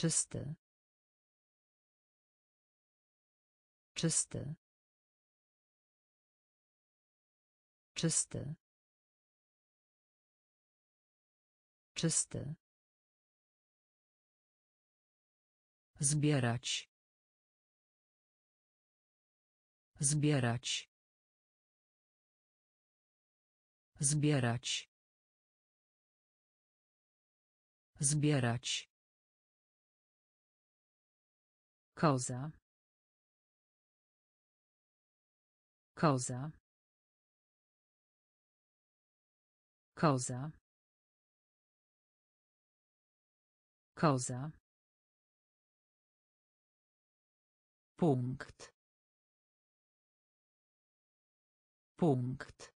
Czysty. Czysty. Czysty. Czysty. Zbierać. Zbierać. Zbierać. Zbierać. Koza. Koza. Koza. Koza. Punkt. Punkt.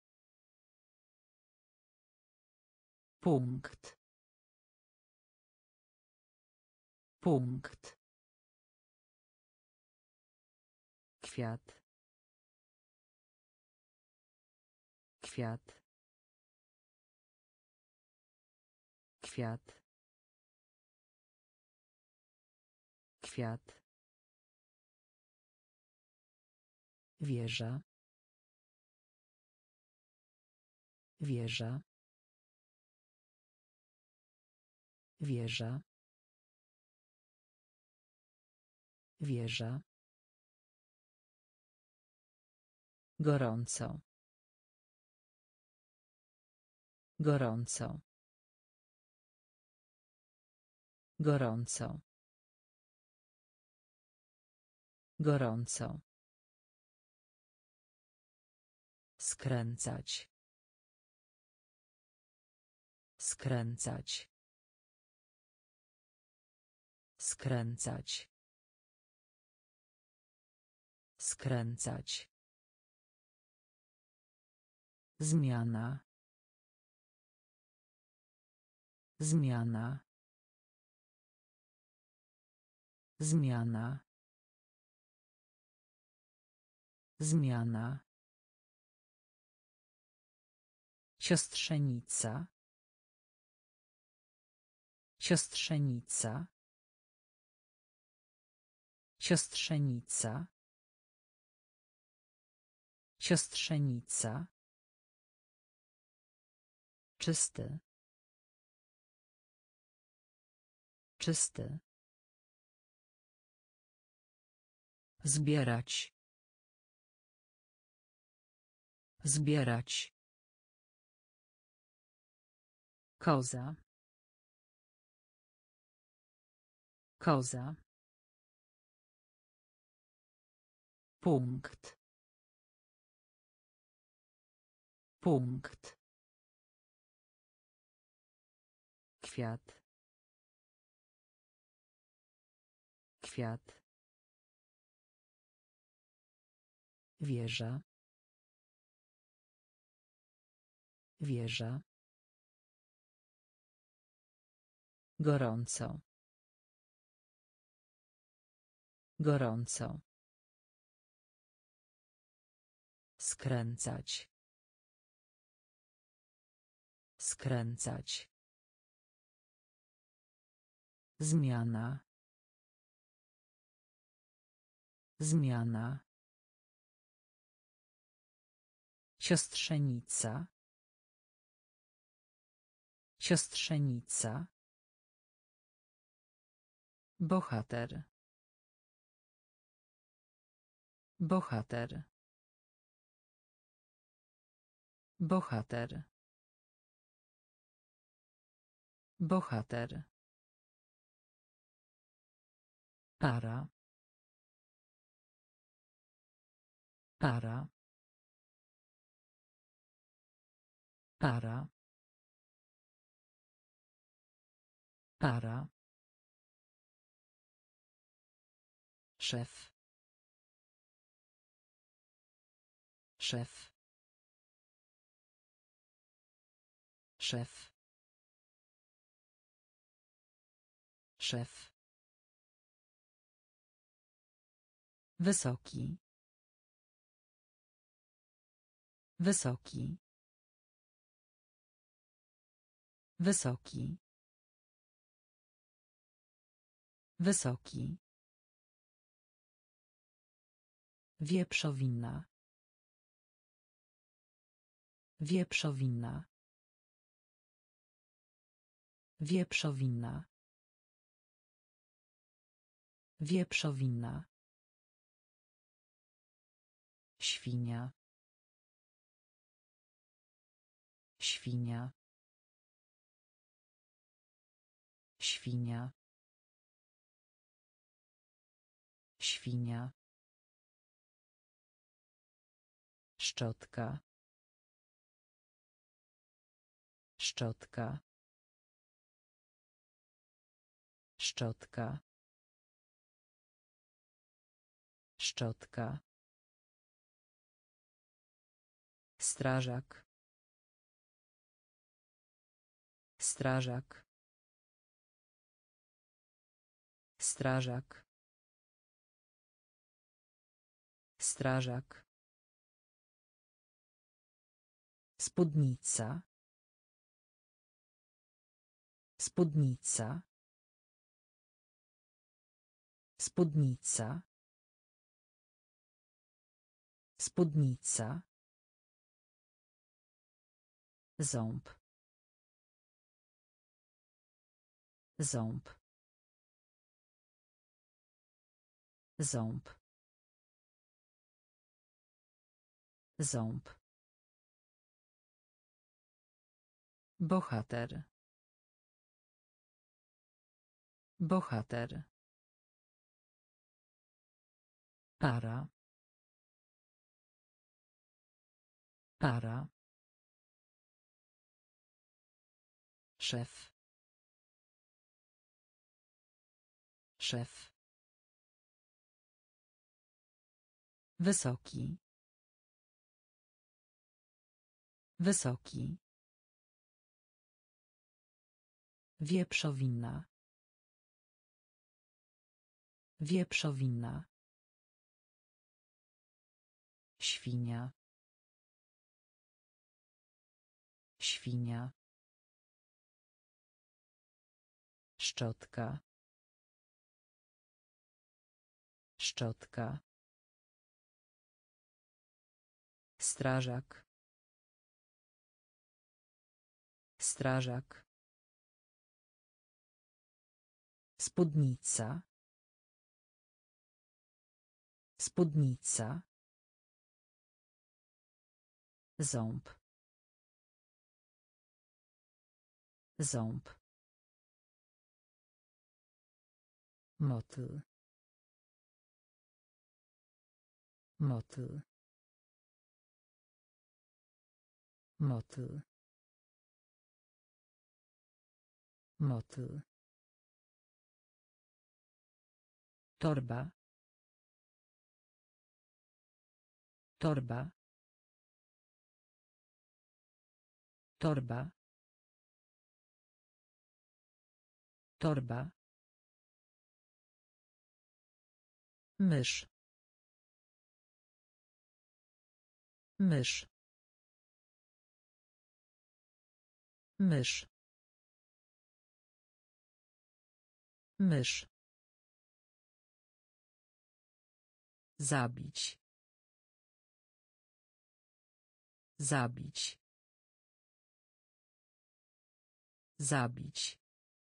Punkt. Punkt. Kwiat. Kwiat. Kwiat. Kwiat. Wieża. Wieża. Wieża. Wieża. Gorąco. Gorąco. Gorąco. Gorąco. Skręcać. Skręcać. Skręcać. Skręcać. Zmiana. Zmiana. Zmiana. Zmiana. Siostrzenica. Siostrzenica. Siostrzenica. Siostrzenica. Czysty. Czysty. Zbierać. Zbierać. Koza. Koza. Punkt. Punkt. Kwiat. Kwiat. Wieża. Wieża. Gorąco. Gorąco. Skręcać. Skręcać. Zmiana. Zmiana. Siostrzenica. Siostrzenica. Bohater. Bohater. Bohater. Bohater. Para. Para. Para. Para. Szef. Szef. Szef. Szef. Wysoki. Wysoki. Wysoki. Wysoki. Wieprzowina. Wieprzowina. Wieprzowina. Wieprzowina. Świnia. Świnia. Świnia. Świnia. Szczotka. Szczotka. Szczotka. Szczotka. Strażak. Strażak. Strażak. Strażak. Spódnica. Spódnica. Spódnica. Spódnica. Ząb. Ząb. Ząb. Ząb. Bohater. Bohater. Para. Para. Szef. Szef. Wysoki. Wysoki. Wieprzowina. Wieprzowina. Świnia. Świnia. Szczotka. Szczotka. Strażak. Strażak. Spódnica. Spódnica. Ząb. Ząb. Motyl. Motyl. Motyl. Motyl. Torba. Torba. Torba. Torba. Mysz. Mysz. Mysz. Mysz. Zabić. Zabić. Zabić.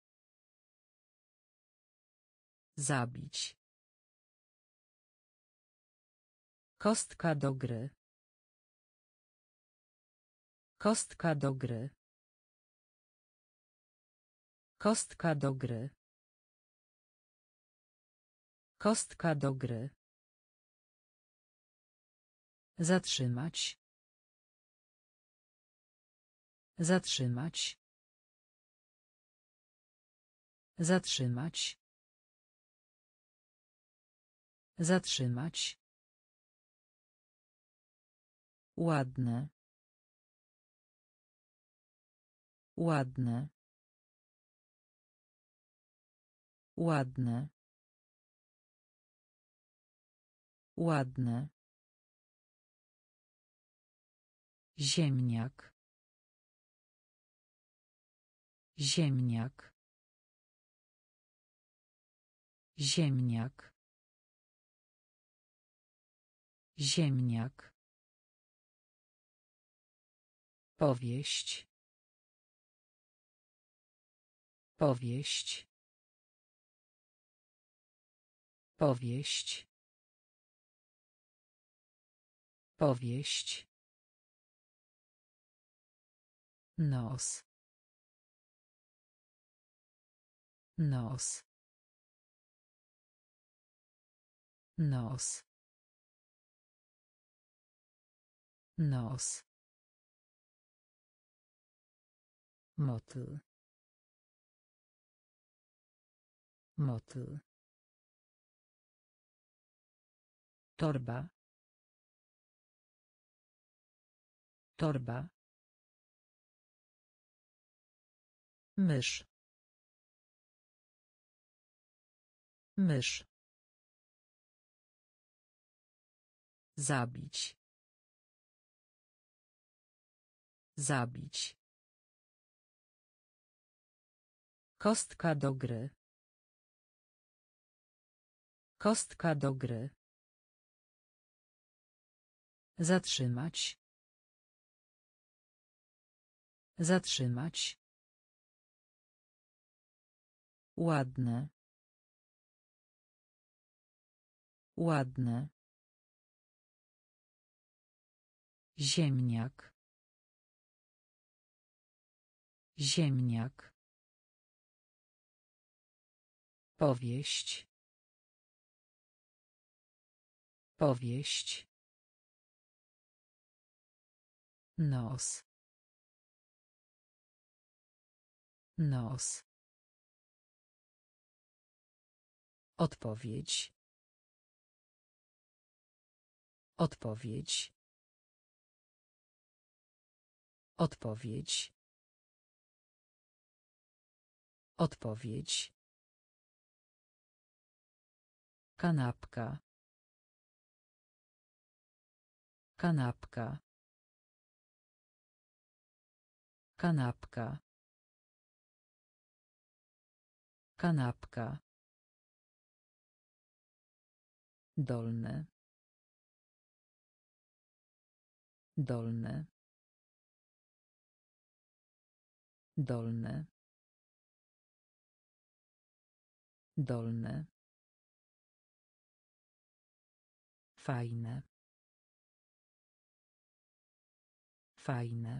Zabić. Kostka do gry. Kostka do gry. Kostka do gry. Kostka do gry. Zatrzymać. Zatrzymać. Zatrzymać. Zatrzymać. Ładne. Ładne. Ładne. Ładne. Ziemniak. Ziemniak. Ziemniak. Ziemniak. Powieść. Powieść. Powieść. Powieść. Nos. Nos. Nos. Nos. Motyl. Motyl. Torba. Torba. Mysz. Mysz. Zabić. Zabić. Kostka do gry. Kostka do gry. Zatrzymać. Zatrzymać. Ładne. Ładne. Ziemniak. Ziemniak. Powieść. Powieść. Nos. Nos. Odpowiedź. Odpowiedź. Odpowiedź. Odpowiedź. Kanapka. Kanapka. Kanapka. Kanapka. Dolny. Dolny. Dolny. Dolny. Fajne. Fajne.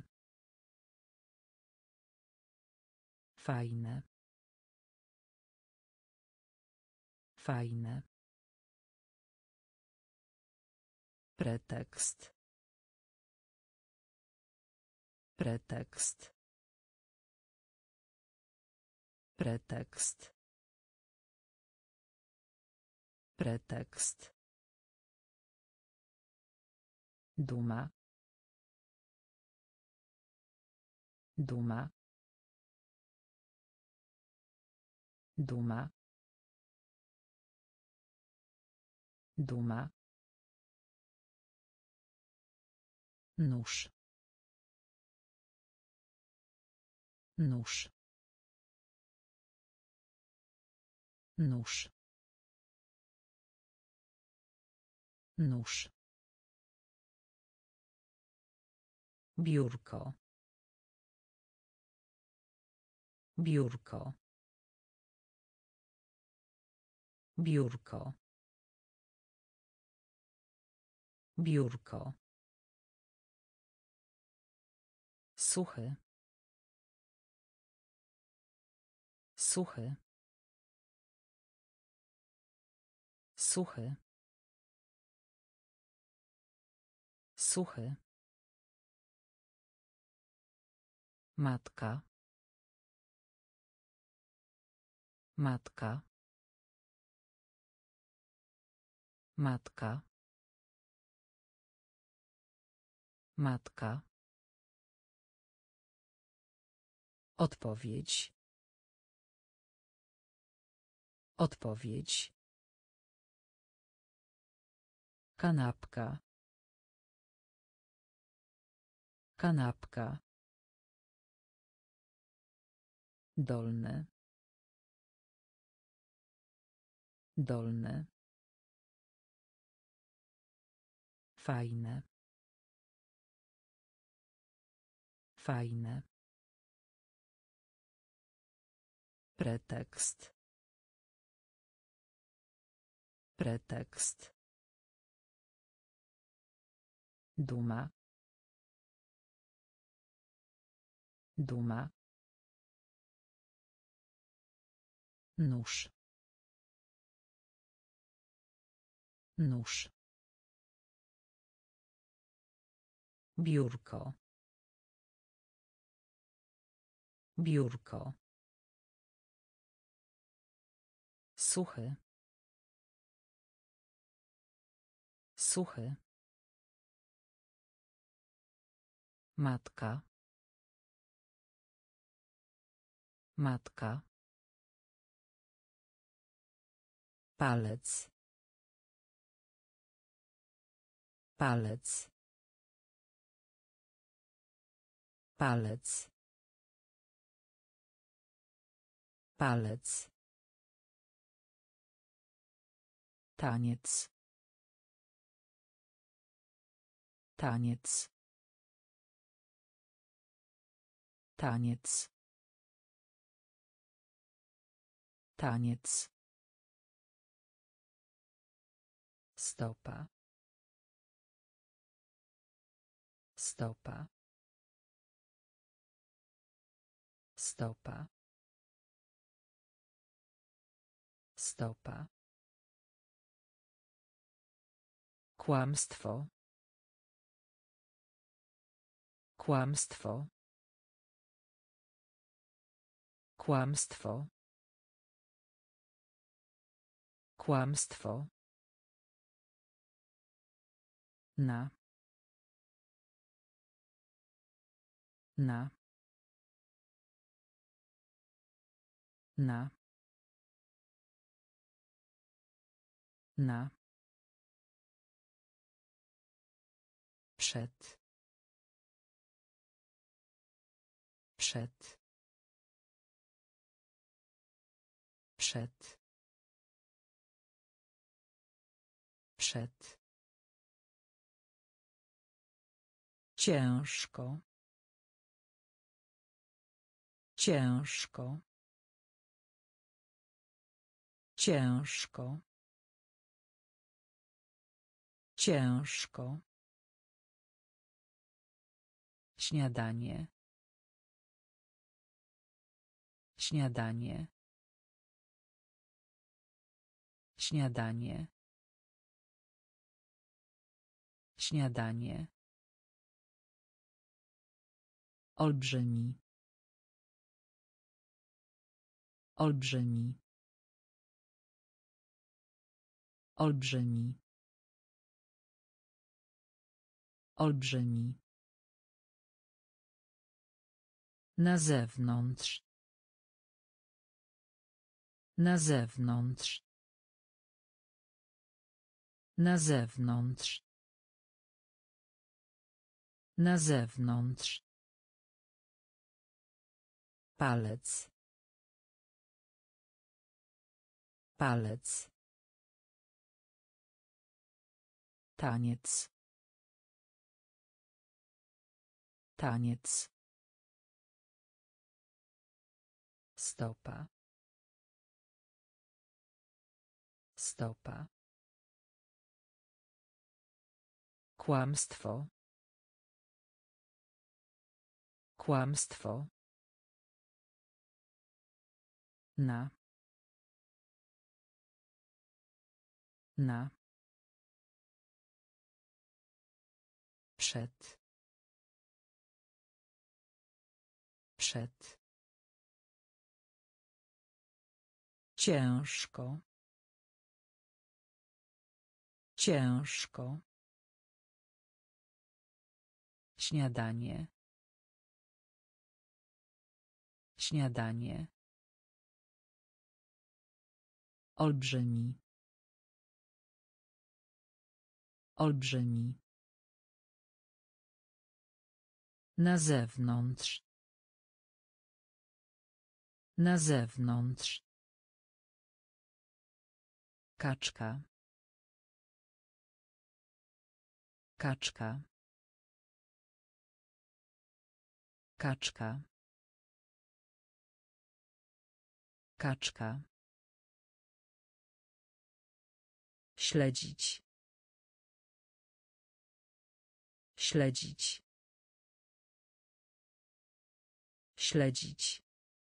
Fajne. Fajne. Pretekst. Pretekst. Pretekst. Pretekst. Duma. Duma. Duma. Duma. Nóż. Nóż. Nóż. Nóż. Biurko. Biurko. Biurko. Biurko. Suchy. Suchy. Suchy. Suchy. Matka. Matka. Matka. Matka. Odpowiedź. Odpowiedź. Kanapka. Kanapka. Dolny. Dolny. Fajne. Fajne. Pretekst. Pretekst. Duma. Duma. Nóż. Nóż. Biurko. Biurko. Suchy. Suchy. Matka. Matka. Palec. Palec. Palec. Palec. Taniec. Taniec. Taniec. Taniec. Stopa. Stopa. Stopa. Stopa. Kłamstwo. Kłamstwo. Kłamstwo. Kłamstwo. Na. Na. Na. Na. Przed. Przed. Przed. Przed. Ciężko. Ciężko. Ciężko. Ciężko. Śniadanie. Śniadanie. Śniadanie. Śniadanie. Olbrzymi. Olbrzymi. Olbrzymi. Olbrzymi. Na zewnątrz. Na zewnątrz. Na zewnątrz. Na zewnątrz. Palec. Palec. Taniec. Taniec. Stopa. Stopa. Kłamstwo. Kłamstwo. Na. Na. Przed. Przed. Ciężko. Ciężko. Śniadanie. Śniadanie. Olbrzymi. Olbrzymi. Na zewnątrz. Na zewnątrz. Kaczka. Kaczka. Kaczka. Kaczka. Śledzić. Śledzić. Śledzić.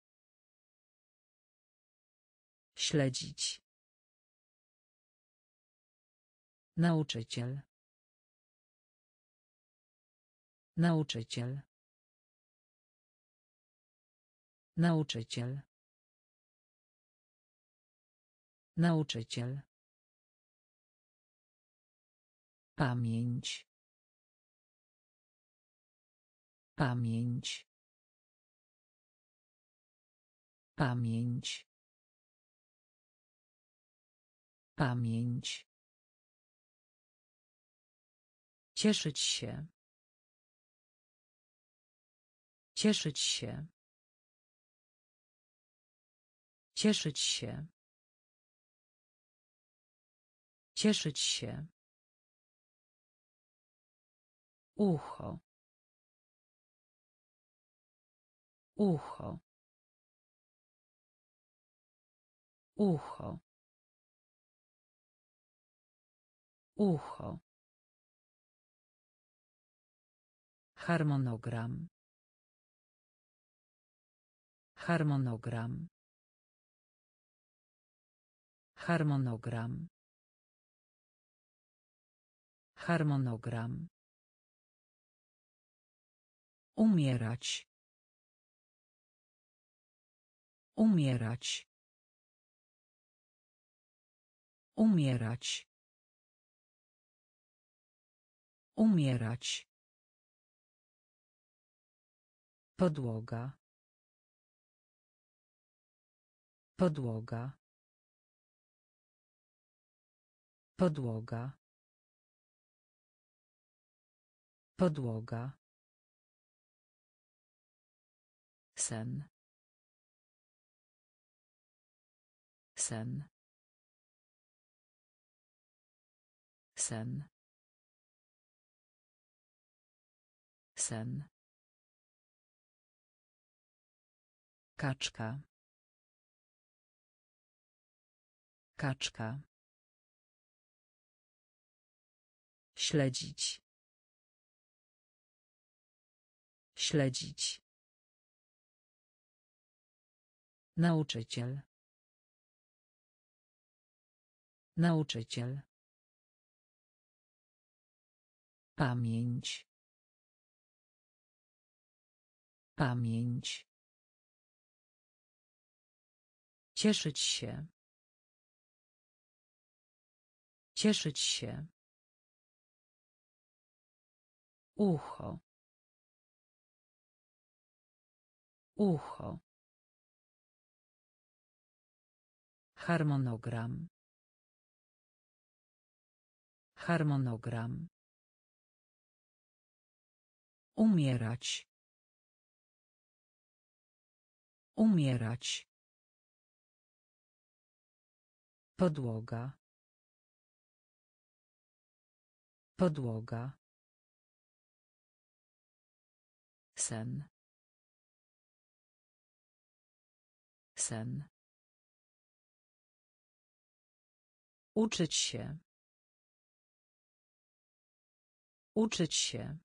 Śledzić. Nauczyciel. Nauczyciel. Nauczyciel. Nauczyciel. Pamięć. Pamięć. Pamięć. Pamięć. Cieszyć się. Cieszyć się. Cieszyć się. Cieszyć się. Ucho. Ucho. Ucho. Ucho. Harmonogram. Harmonogram. Harmonogram. Harmonogram. Umierać. Umierać. Umierać. Umierać. Podłoga. Podłoga. Podłoga. Podłoga. Sen. Sen. Sen. Sen. Kaczka. Kaczka. Śledzić. Śledzić. Nauczyciel. Nauczyciel. Pamięć. Pamięć. Cieszyć się. Cieszyć się. Ucho. Ucho. Harmonogram. Harmonogram. Umierać. Umierać. Podłoga. Podłoga. Sen. Sen. Uczyć się. Uczyć się.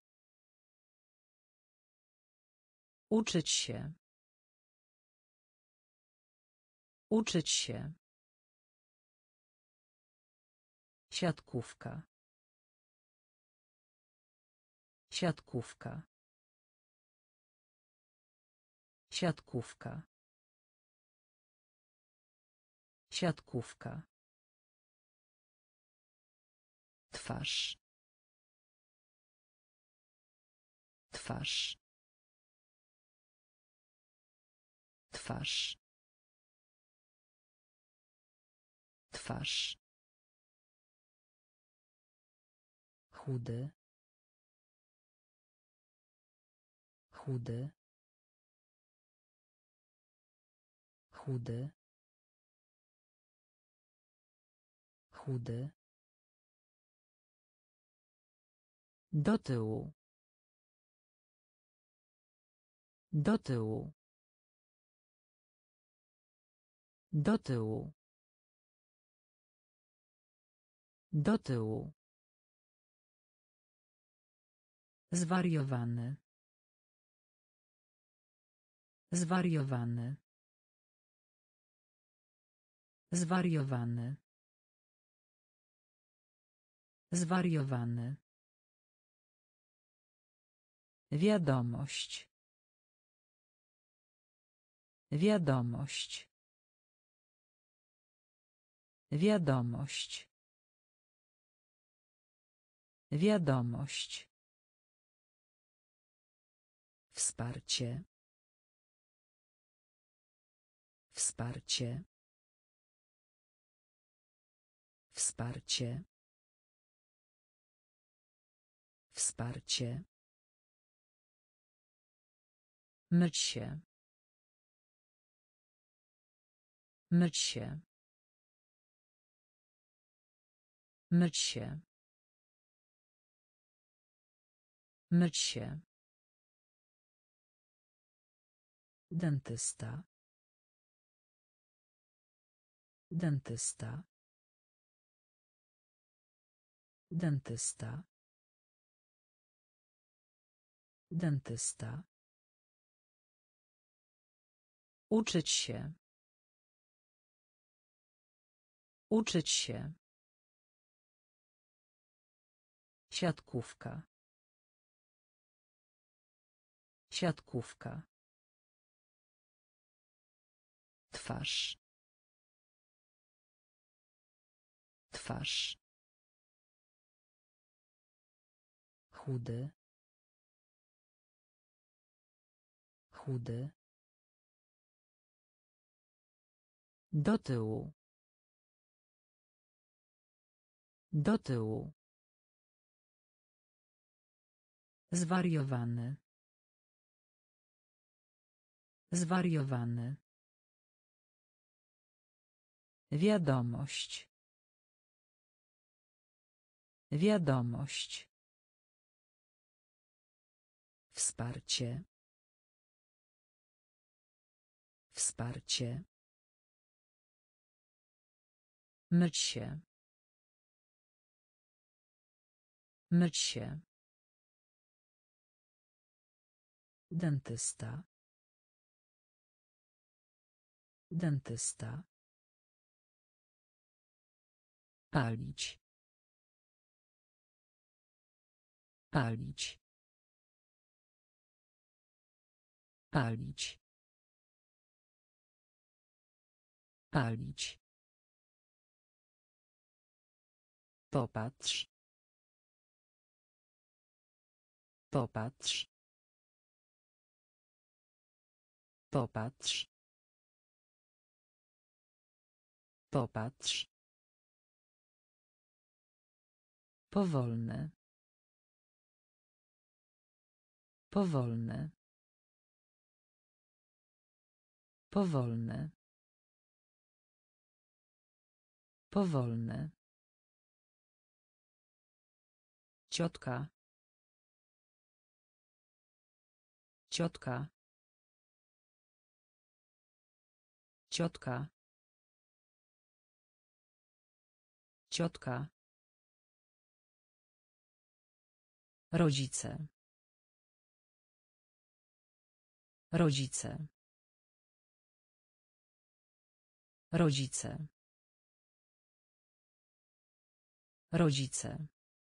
Uczyć się. Uczyć się. Siatkówka. Siatkówka. Siatkówka. Siatkówka. Twarz. Twarz. Twarz. Twarz. Chudy. Chudy. Chudy. chudy, do tyłu, do tyłu, do tyłu, do tyłu, zwariowany, zwariowany, zwariowany, zwariowany, wiadomość, wiadomość, wiadomość, wiadomość, wsparcie, wsparcie, wsparcie, wsparcie, myć się, myć się, myć się, myć się, dentysta, dentysta, dentysta, dentysta, uczyć się, uczyć się, siatkówka, siatkówka, twarz, twarz, chudy, chudy, do tyłu, do tyłu, zwariowany, zwariowany, wiadomość, wiadomość, wsparcie, wsparcie, myć się, myć się, dentysta, dentysta, palić, palić, palić, palić, popatrz, popatrz, popatrz, popatrz, powolne, powolne, powolne, powolne, ciotka, ciotka, ciotka, ciotka, rodzice, rodzice, rodzice, rodzice,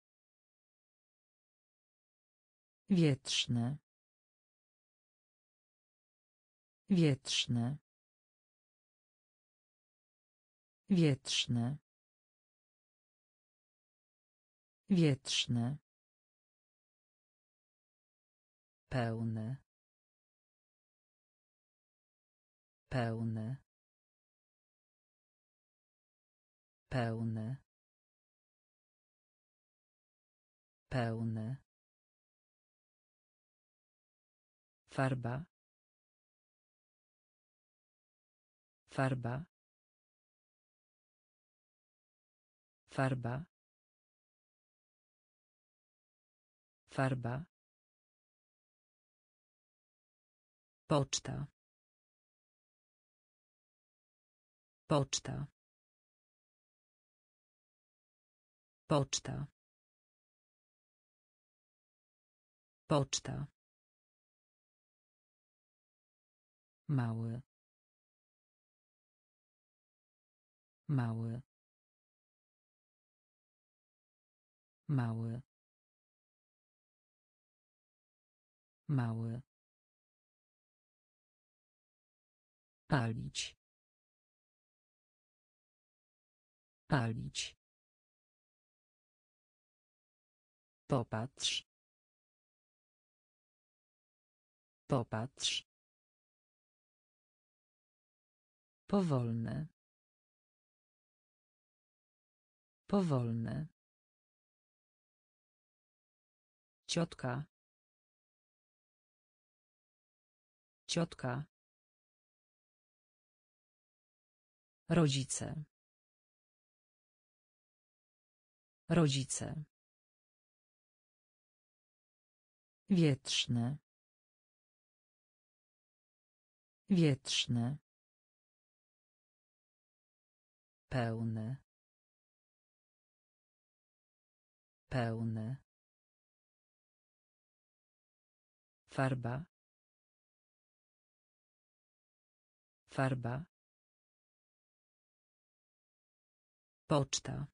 wietrzne, wietrzne, wietrzne, wietrzne, pełne, pełne, pełne, pełne, farba, farba, Farba. Farba. Poczta. Poczta. Poczta. Poczta. Mały. Mały. Mały. Mały. Palić. Palić. Popatrz. Popatrz. Powolne. Powolne. Ciotka. Ciotka. Rodzice. Rodzice. Wietrzne. Wietrzne. Pełne. Pełne. Farba. Farba. Poczta.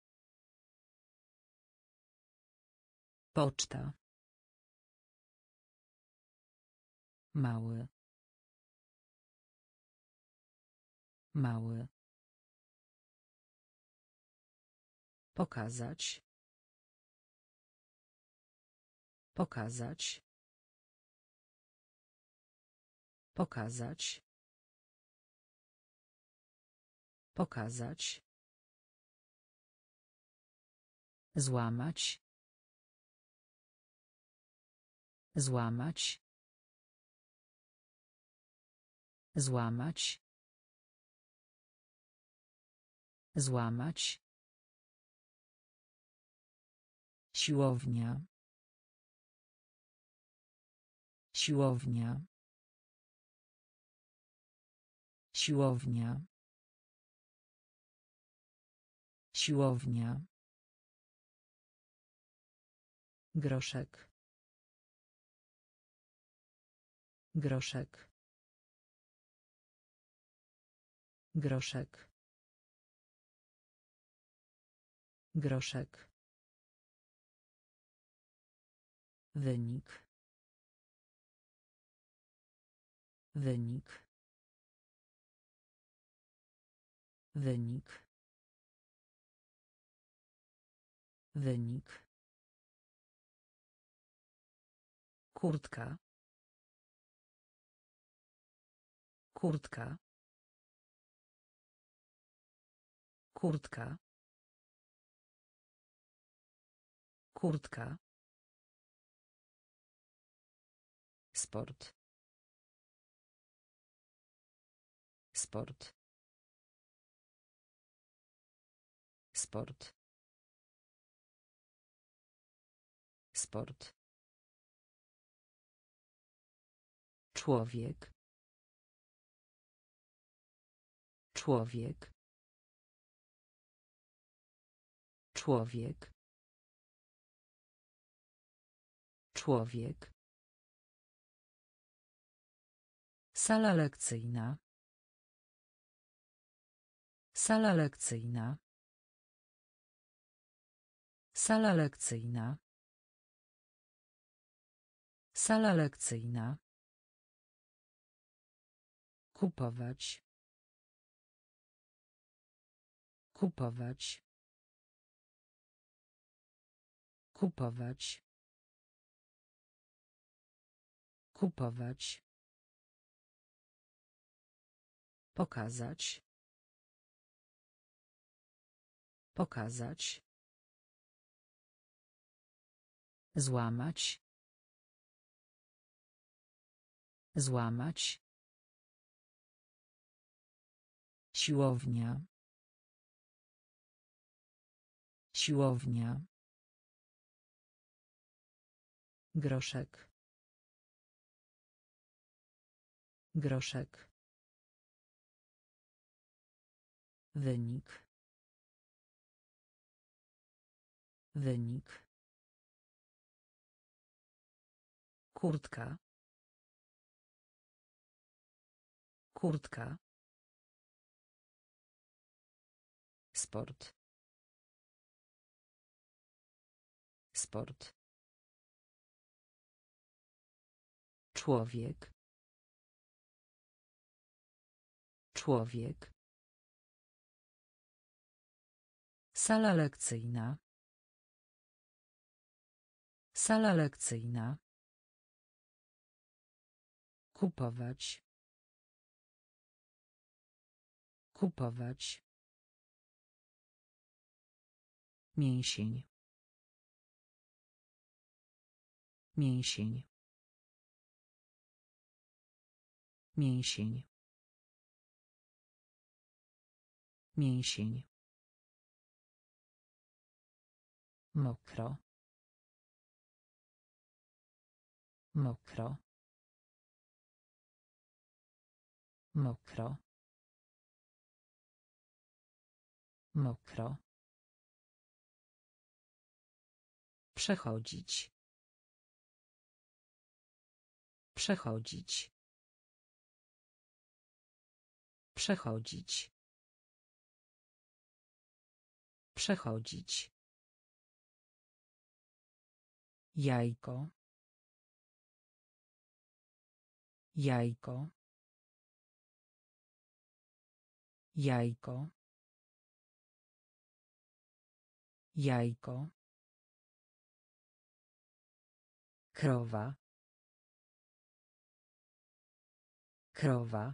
Poczta. Mały. Mały. Pokazać. Pokazać. Pokazać. Pokazać. Złamać. Złamać. Złamać. Złamać. Siłownia. Siłownia. Siłownia. Siłownia. Groszek. Groszek. Groszek. Groszek. Wynik. Wynik. Wynik. Wynik. Kurtka. Kurtka. Kurtka. Kurtka. Sport. Sport. Sport. Sport. Człowiek. Człowiek. Człowiek. Człowiek. Sala lekcyjna. Sala lekcyjna. Sala lekcyjna. Sala lekcyjna. Kupować. Kupować. Kupować. Kupować. Pokazać. Pokazać. Złamać. Złamać. Siłownia. Siłownia. Groszek. Groszek. Wynik. Wynik. Kurtka. Kurtka. Sport. Sport. Człowiek. Człowiek. Sala lekcyjna. Sala lekcyjna. Kupować. Kupować. Mięsień. Mięsień. Mięsień. Mięsień. Mokro. Mokro. Mokro. Mokro. Przechodzić. Przechodzić. Przechodzić. Przechodzić. Jajko. Jajko. Jajko. Jajko. Krowa. Krowa.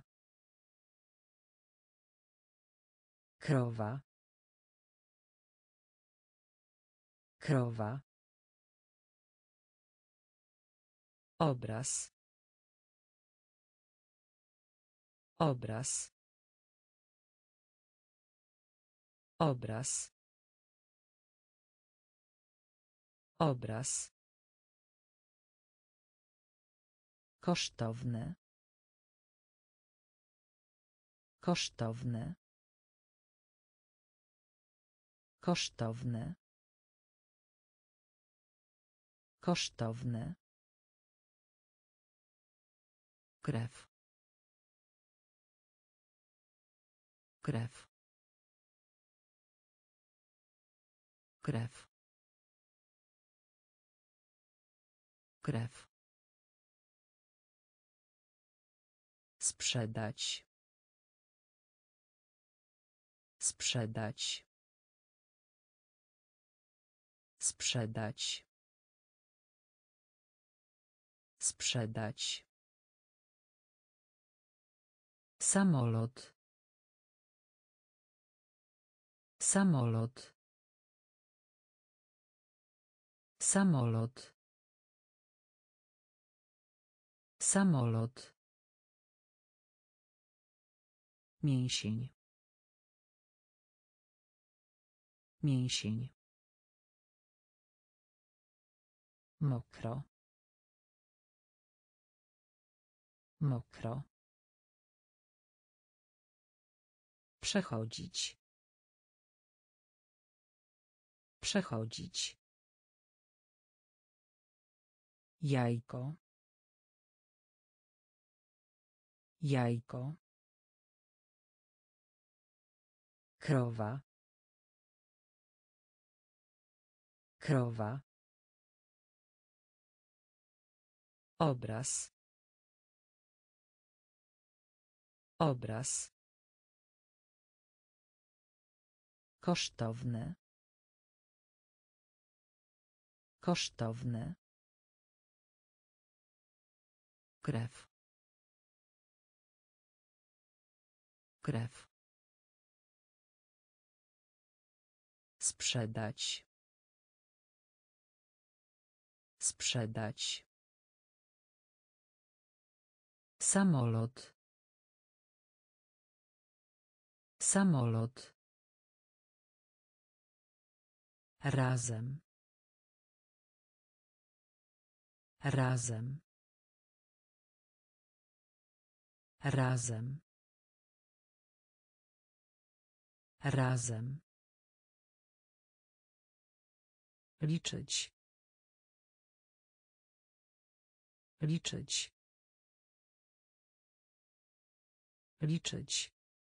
Krowa. Krowa. Obraz. Obraz. Obraz. Obraz. Kosztowne. Kosztowne. Kosztowne. Kosztowne. Krew. Krew. Krew. Krew. Sprzedać. Sprzedać. Sprzedać. Sprzedać. Samolot. Samolot. Samolot. Samolot. Mięsień. Mięsień. Mokro. Mokro. Przechodzić. Przechodzić. Jajko. Jajko. Krowa. Krowa. Obraz. Obraz. Kosztowne. Kosztowne. Krew. Krew. Sprzedać. Sprzedać. Samolot. Samolot. Razem. Razem. Razem. Razem. Liczyć. Liczyć. Liczyć.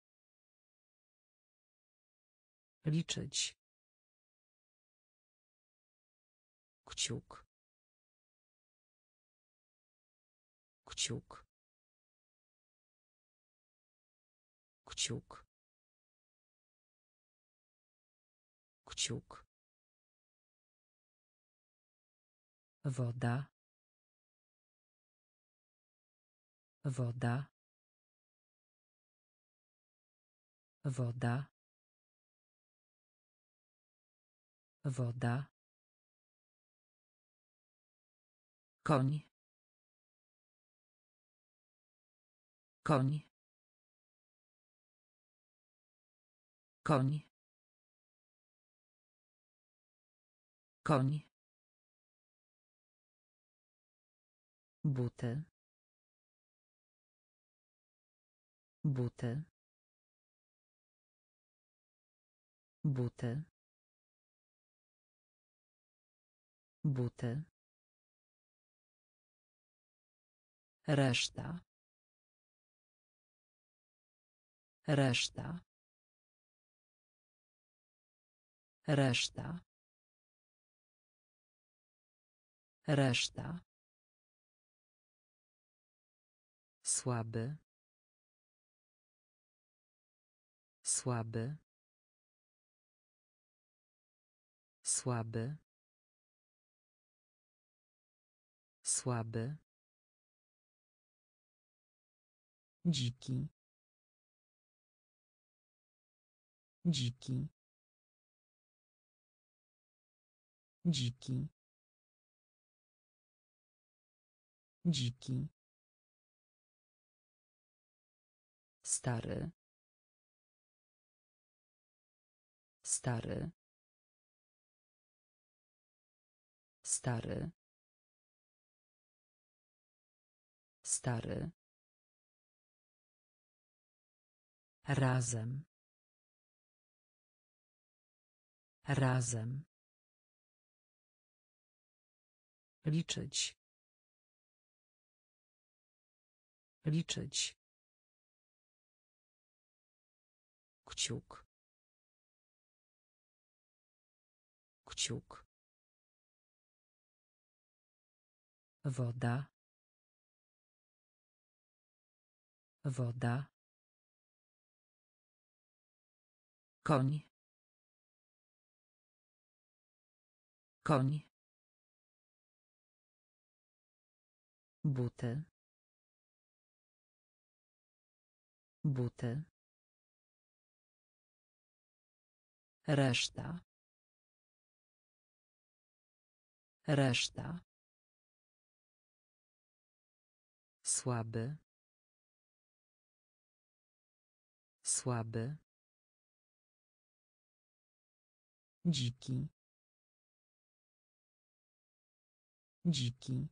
Liczyć. Kciuk. Kciuk. Kciuk. Kciuk. Woda. Woda. Woda. Woda. Koń. Koń. Koń. Koń. Buty. Buty. Buty. Buty. Reszta. Reszta. Reszta. Reszta. Słaby. Słaby. Słaby. Słaby. Dziki. Dziki. Dziki. Dziki. Stary. Stary. Stary. Stary. Razem. Razem. Liczyć. Liczyć. Kciuk. Kciuk. Woda. Woda. Koń. Koń. Buty. Buty. Reszta. Reszta. Słaby. Słaby. Dziki. Dziki.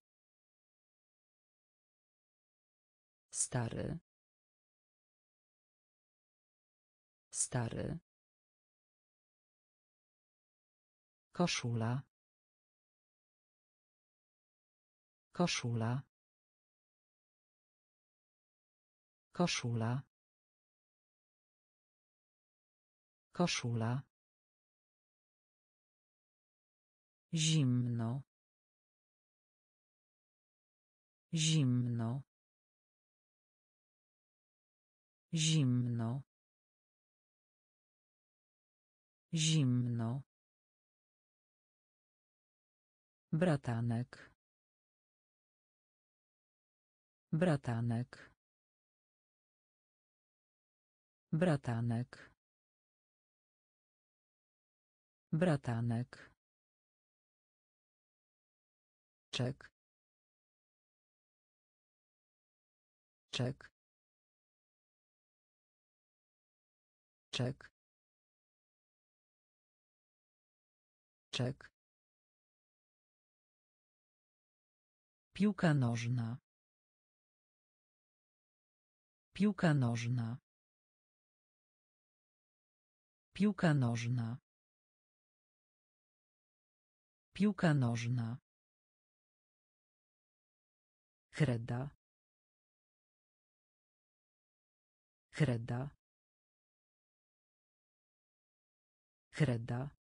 Stary. Stary. Koszula. Koszula. Koszula. Koszula. Zimno. Zimno. Zimno. Zimno. Bratanek. Bratanek. Bratanek. Bratanek. Czek. Czek. Czek. Czek. Piłka nożna. Piłka nożna. Piłka nożna. Piłka nożna. Kreda. Kreda. Kreda.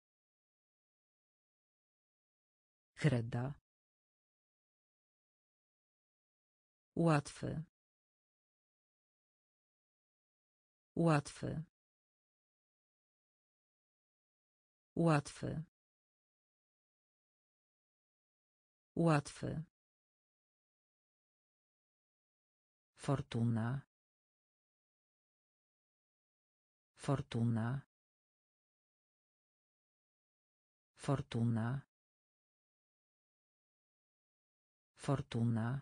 Kreda. Łatwy. Łatwy. Łatwy. Łatwy. Fortuna. Fortuna. Fortuna. Fortuna.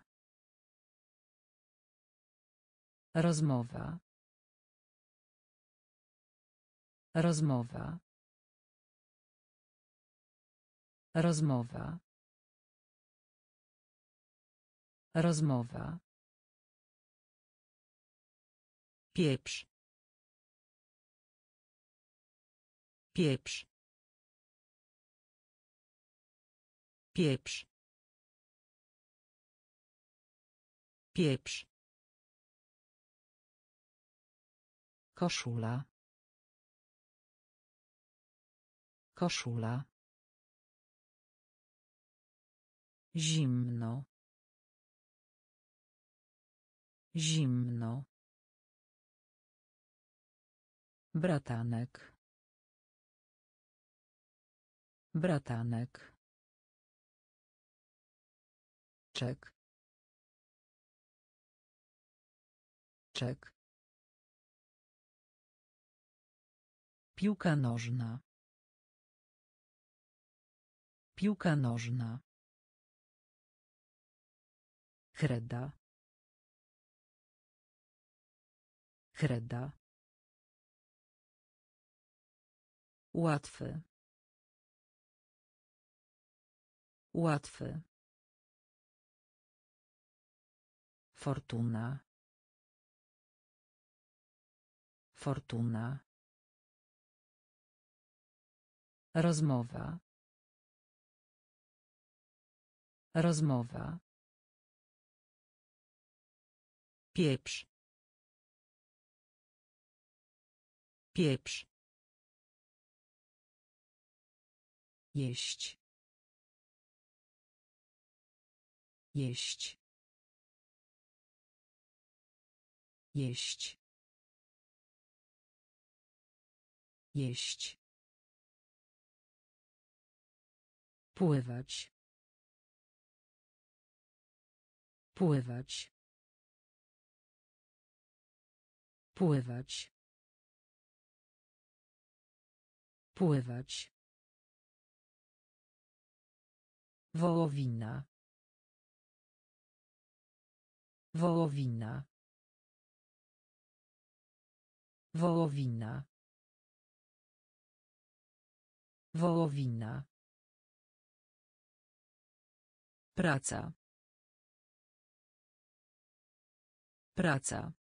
Rozmowa. Rozmowa. Rozmowa. Rozmowa. Pieprz. Pieprz. Pieprz. Pieprz. Koszula. Koszula. Zimno. Zimno. Bratanek. Bratanek. Czek. Czek. Piłka nożna. Piłka nożna. Kreda. Kreda. Łatwy. Łatwy. Fortuna. Fortuna. Rozmowa. Rozmowa. Pieprz. Pieprz. Jeść. Jeść. Jeść. Jeść. Pływać. Pływać. Pływać. Pływać. Wołowina. Wołowina. Wołowina. Wołowina. Praca. Praca.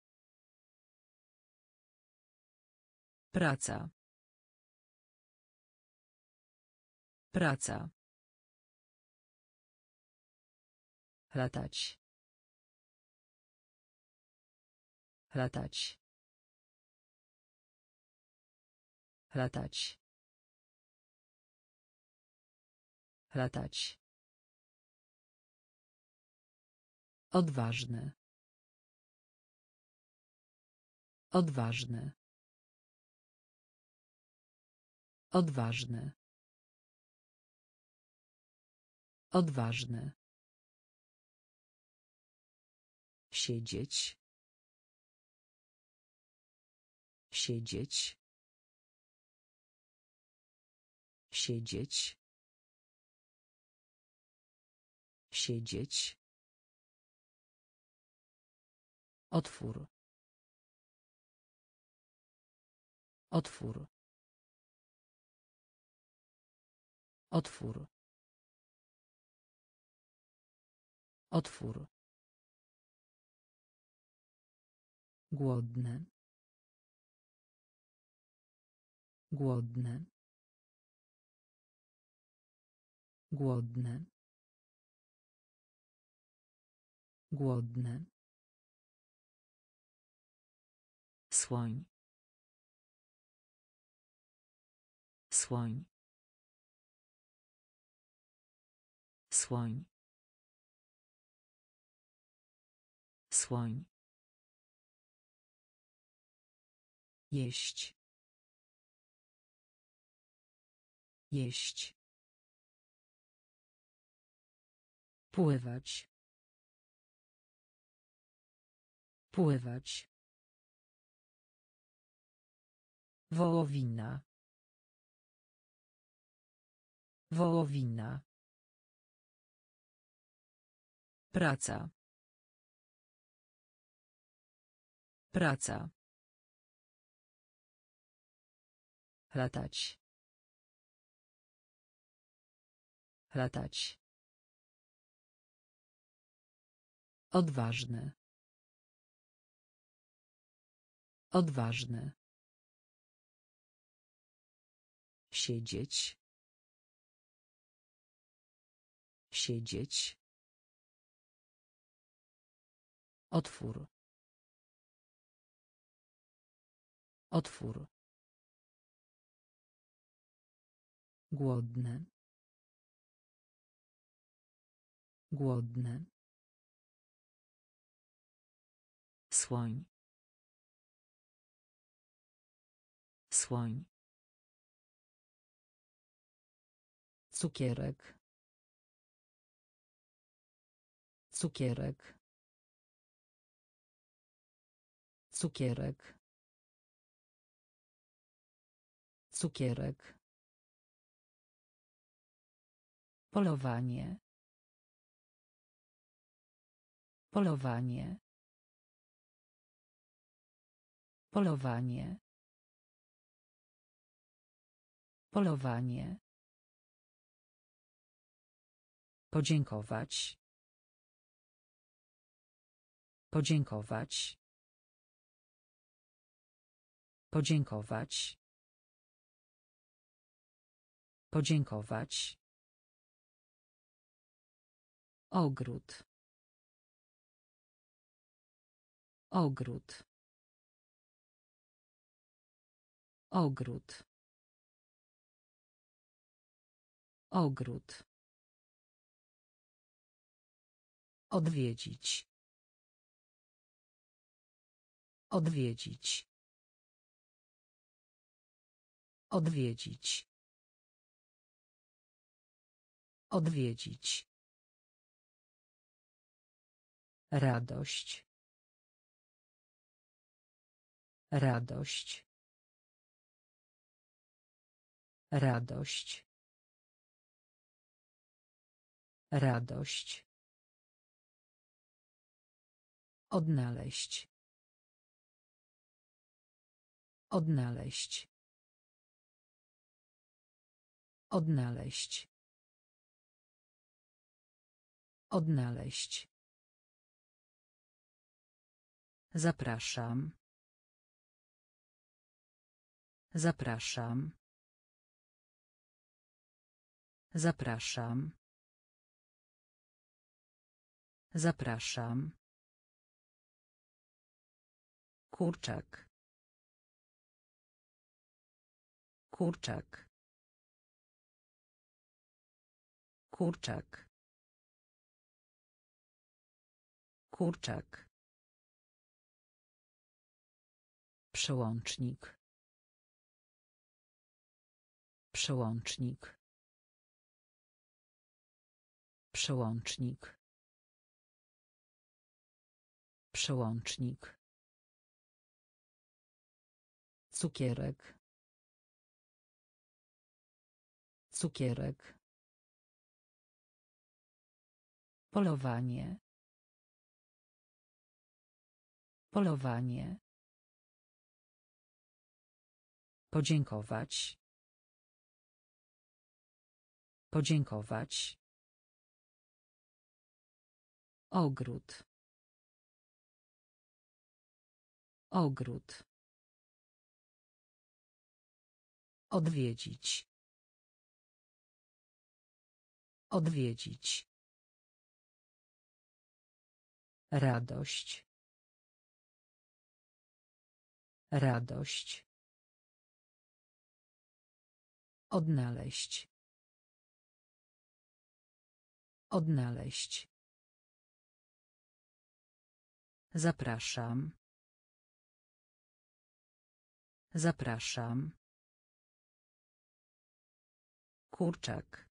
Praca. Praca. Latać. Latać. Latać. Latać. Odważny. Odważny. Odważny. Odważny. Siedzieć. Siedzieć. Siedzieć. Siedzieć. Otwór. Otwór. Otwór. Otwór. Głodny. Głodny. Głodny. Głodny. Słoń. Słoń. Słoń. Słoń. Jeść. Jeść. Pływać. Pływać. Wołowina. Wołowina. Praca. Praca. Latać. Latać. Odważny. Odważny. Siedzieć. Siedzieć. Otwór. Otwór. Głodny. Głodny. Słoń. Słoń. Cukierek. Cukierek. Cukierek. Cukierek. Polowanie. Polowanie. Polowanie. Polowanie. Podziękować. Podziękować. Podziękować. Podziękować. Ogród. Ogród. Ogród. Ogród. Odwiedzić. Odwiedzić. Odwiedzić. Odwiedzić. Radość. Radość. Radość. Radość. Odnaleźć. Odnaleźć. Odnaleźć. Odnaleźć. Zapraszam. Zapraszam. Zapraszam. Zapraszam. Kurczak. Kurczak. Kurczak. Kurczak. Przełącznik. Przełącznik. Przełącznik. Przełącznik. Cukierek. Cukierek. Polowanie. Polowanie. Podziękować. Podziękować. Ogród. Ogród. Odwiedzić. Odwiedzić. Radość. Radość. Odnaleźć. Odnaleźć. Zapraszam. Zapraszam. Kurczak.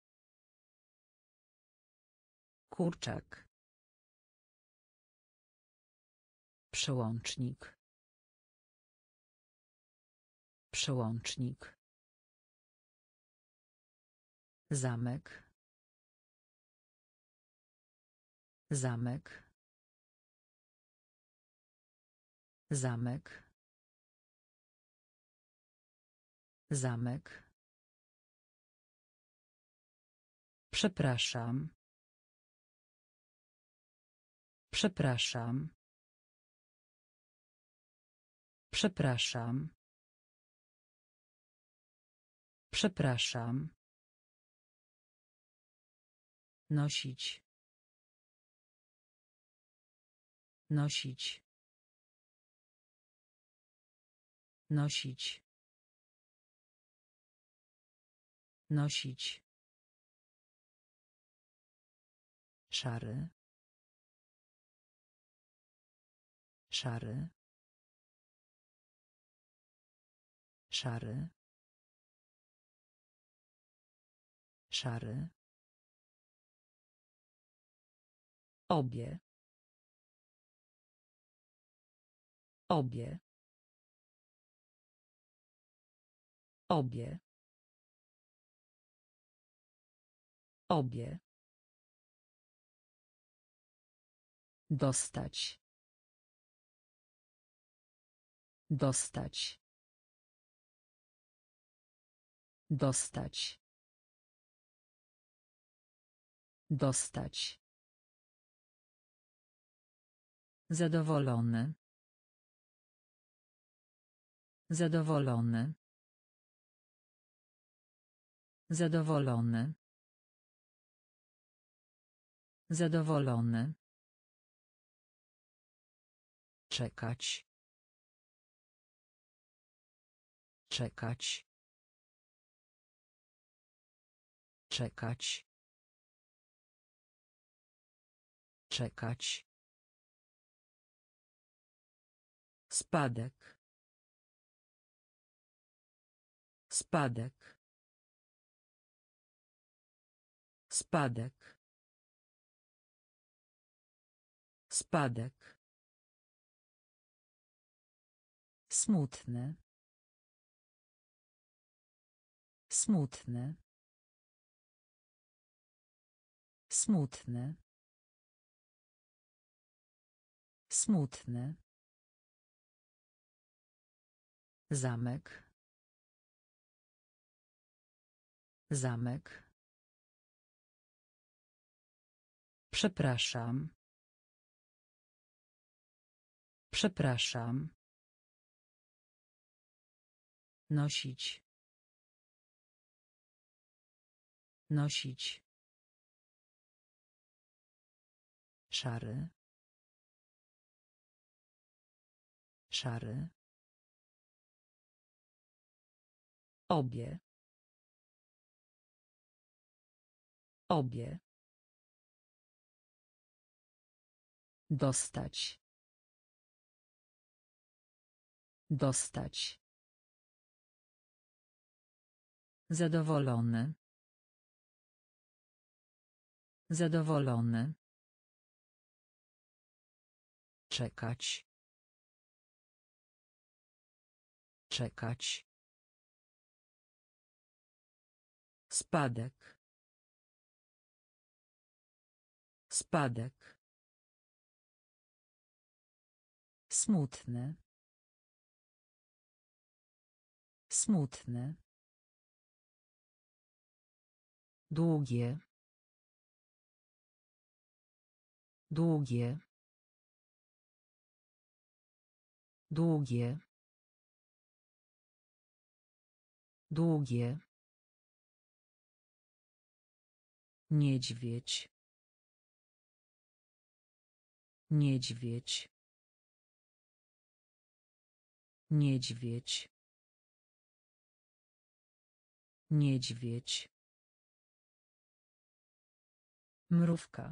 Kurczak. Przełącznik. Przełącznik. Zamek. Zamek. Zamek. Zamek. Przepraszam. Przepraszam. Przepraszam. Przepraszam. Nosić. Nosić. Nosić. Nosić. Szary. Szary. Szary. Szary. Obie. Obie. Obie. Obie. Dostać. Dostać. Dostać. Dostać. Zadowolony. Zadowolony. Zadowolony. Zadowolony. Czekać. Czekać. Czekać. Czekać. Spadek. Spadek. Spadek. Spadek. Smutny. Smutny. Smutny. Smutny. Zamek. Zamek. Przepraszam. Przepraszam. Nosić. Nosić. Szary. Szary. Obie. Obie. Dostać. Dostać. Zadowolony. Zadowolony. Czekać. Czekać. Spadek. Spadek. Smutny. Smutny. Długie. Długie. Długie. Długie. Niedźwiedź. Niedźwiedź. Niedźwiedź. Niedźwiedź. Mrówka.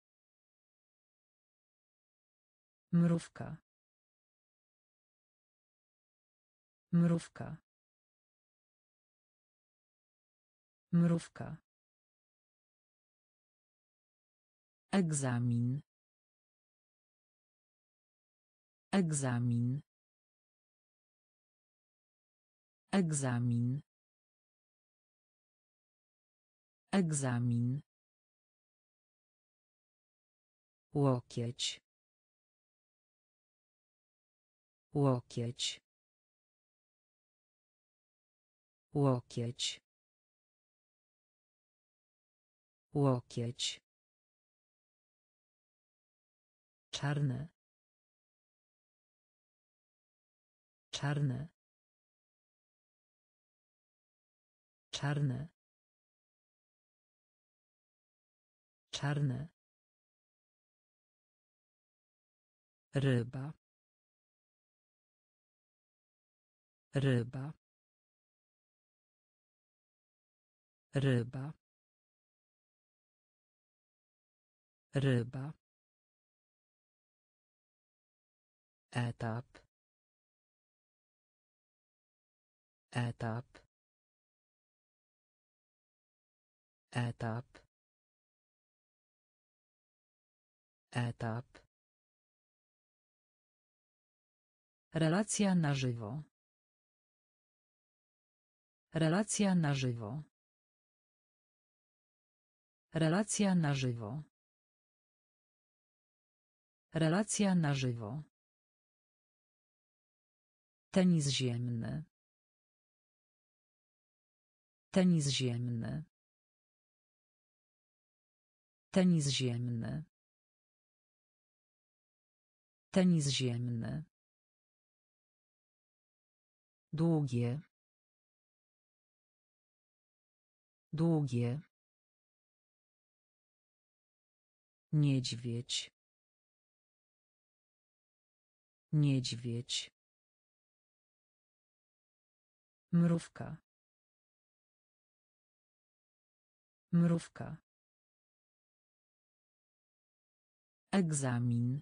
Mrówka. Mrówka. Mrówka. Egzamin. Egzamin. Egzamin. Egzamin. Łokieć. Łokieć. Łokieć. Łokieć. Czarne. Czarne. Czarne. Czarne. Ryba. Ryba. Ryba. Ryba. Etap. Etap. Etap. Etap. Relacja na żywo. Relacja na żywo. Relacja na żywo. Relacja na żywo. Tenis ziemny. Tenis ziemny. Tenis ziemny. Tenis ziemny. Długie. Długie. Niedźwiedź. Niedźwiedź. Mrówka. Mrówka. Egzamin.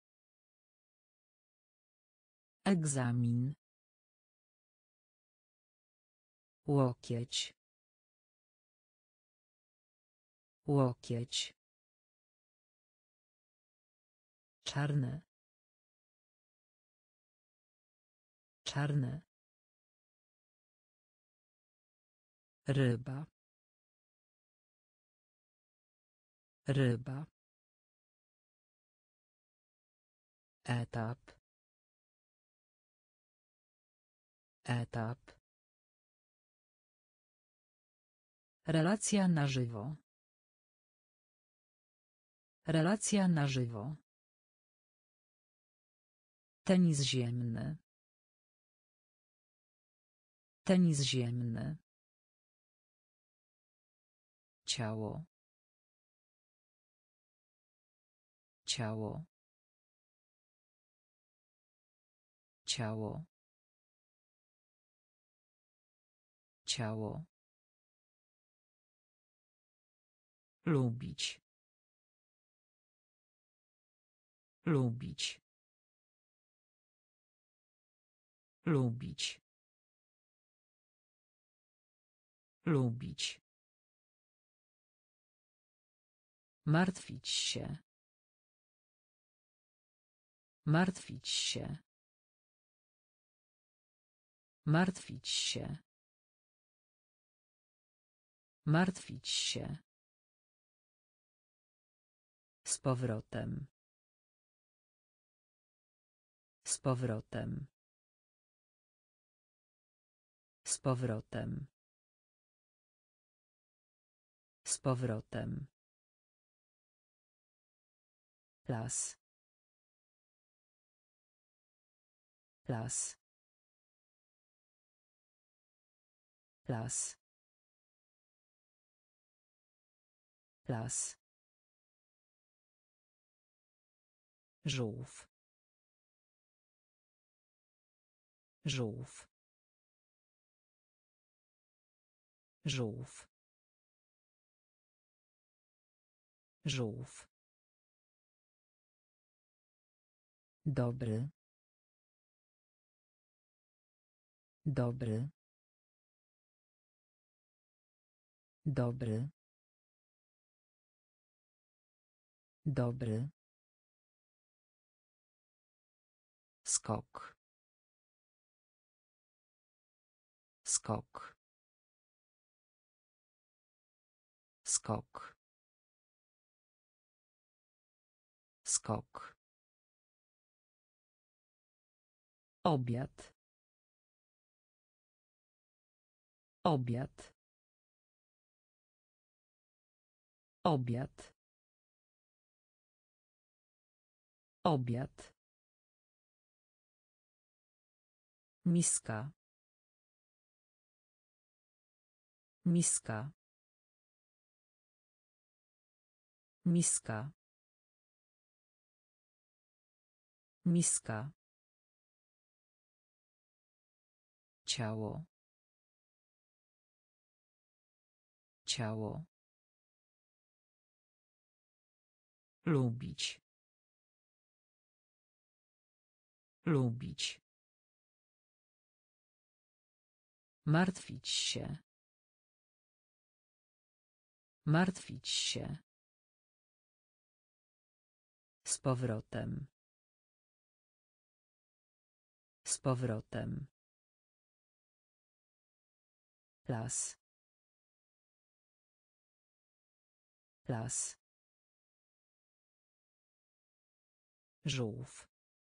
Egzamin. Łokieć. Łokieć. Czarne. Czarne. Ryba. Ryba. Etap. Etap. Relacja na żywo. Relacja na żywo. Tenis ziemny. Tenis ziemny. Ciało. Ciało. Ciało. Ciało. Lubić. Lubić. Lubić. Lubić. Martwić się. Martwić się. Martwić się. Martwić się. Z powrotem. Z powrotem. Z powrotem. powrotem. Las. Las. Las. Las. Żółw. Żółw. Żółw. Żółw. Dobry. Dobry. Dobry. Dobry. Skok. Skok. Skok. Skok. Obiad. Obiad. Obiad. Obiad. Miska. Miska. Miska. Miska. Ciało. Ciało. Lubić. Lubić. Martwić się. Martwić się. Z powrotem. Z powrotem. Las. Las. Żółw.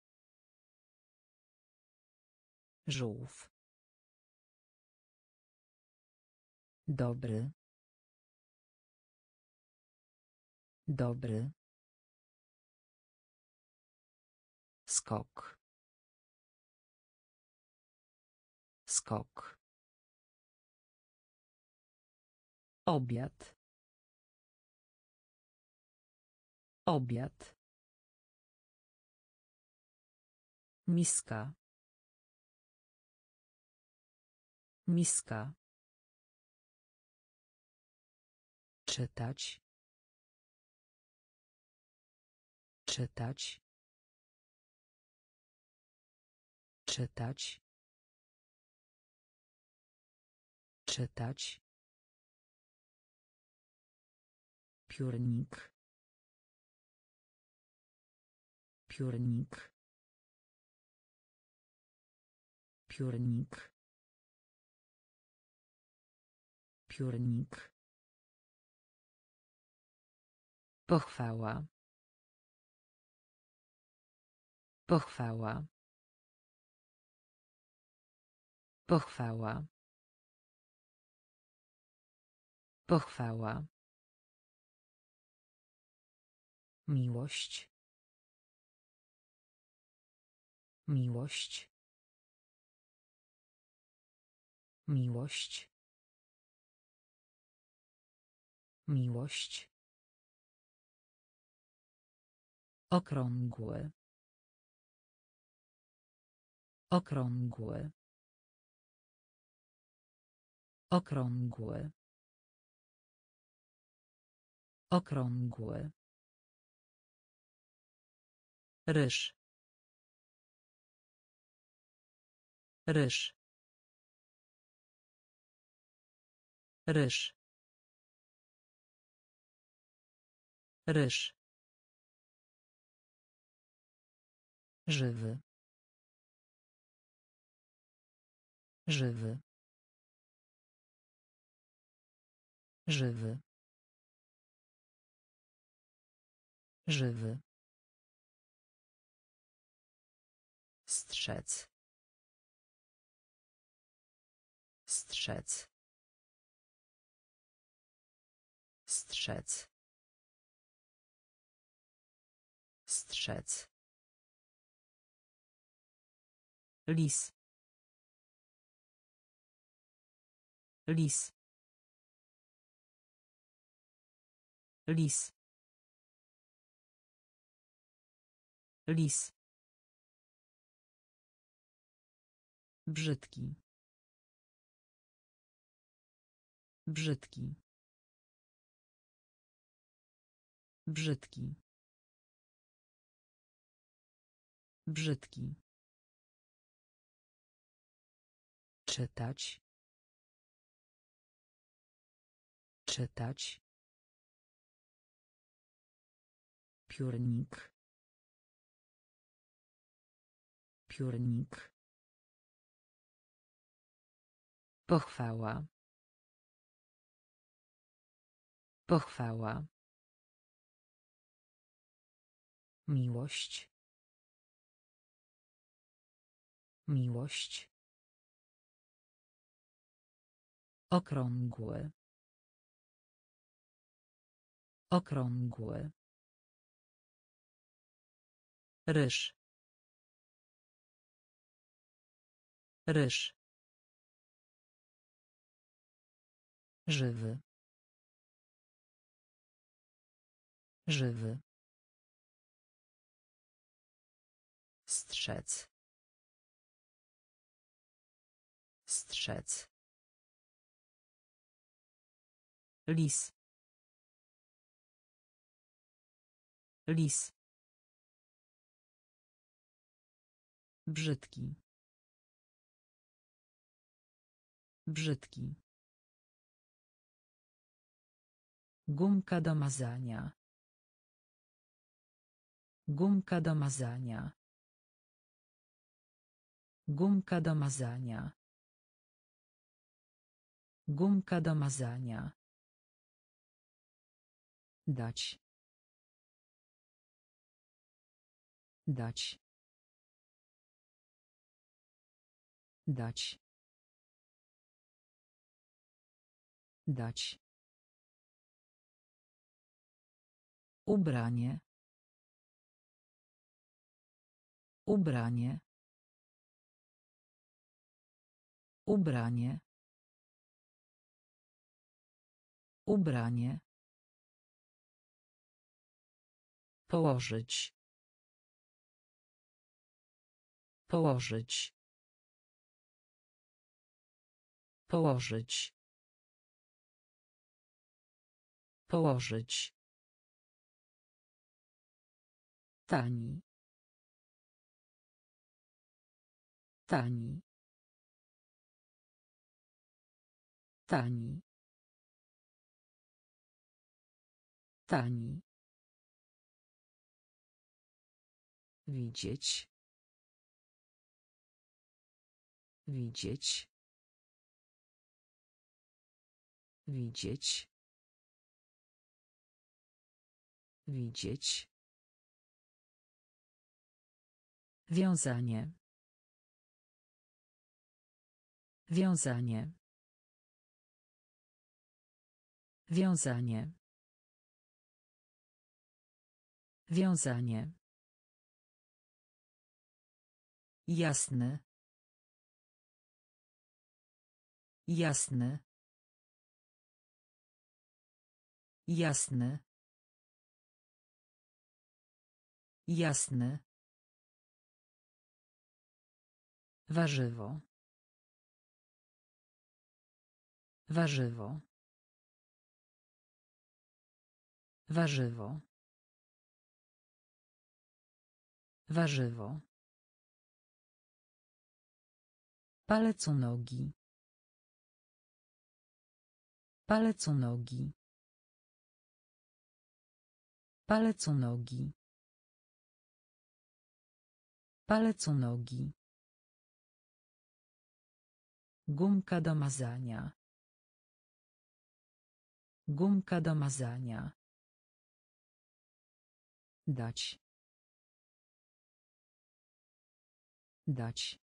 Żółw. Dobry. Dobry. Skok. Skok. Obiad. Obiad. Miska. Miska. Czytać. Czytać. Czytać. Czytać. Piórnik. Piórnik. Piórnik. Piórnik. Pochwała. Pochwała. Pochwała. Pochwała. Miłość. Miłość. Miłość. Miłość. Okrągły. Okrągły. Okrągły. Okrągły. Ryż. Ryż. Ryż. Ryż. Żywy. Żywy. Żywy. Żywy. Strzec. Strzec. Strzec. Strzec. Lis. Lis. Lis. Lis. Brzydki. Brzydki. Brzydki. Brzydki. Czytać. Czytać. Piórnik. Piórnik. Pochwała. Pochwała. Miłość. Miłość. Okrągły. Okrągły. Ryż. Ryż. Żywy. Żywy. Strzec. Strzec. Lis. Lis. Brzydki. Brzydki. Gumka do mazania. Gumka do mazania. Gumka do mazania. Gumka do mazania. Dać. Dać. Dać. Dać. Ubranie. Ubranie. Ubranie. Ubranie. Położyć. Położyć. Położyć. Położyć. Tani. Tani. Tani. Tani. Widzieć. Widzieć. Widzieć. Widzieć. Wiązanie. Wiązanie. Wiązanie. Wiązanie. Jasny. Jasny. Jasny. Jasny. Warzywo. Warzywo. Warzywo. Warzywo. Palec u nogi. Palec u nogi. Palec u nogi. Palec u nogi. Gumka do mazania. Gumka do mazania. Dać. Dać.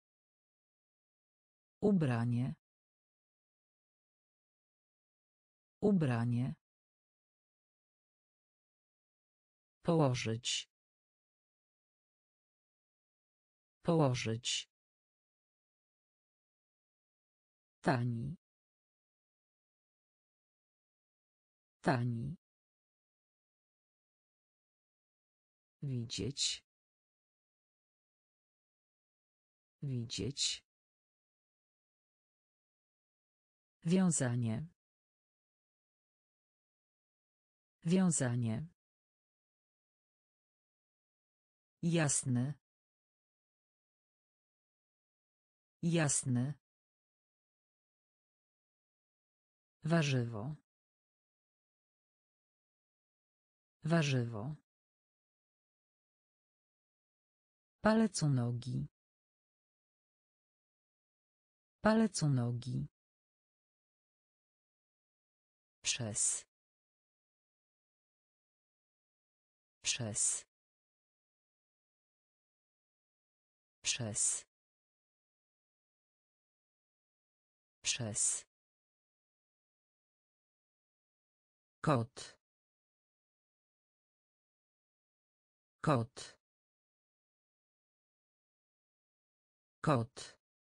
Ubranie. Ubranie. Położyć. Położyć. Tani. Tani. Widzieć. Widzieć. Wiązanie. Wiązanie. Jasny. Jasny. Warzywo. Warzywo. Palec u nogi. Palec u nogi. Przez. Przez. Przez. Przez. Kot. Kot. Kot.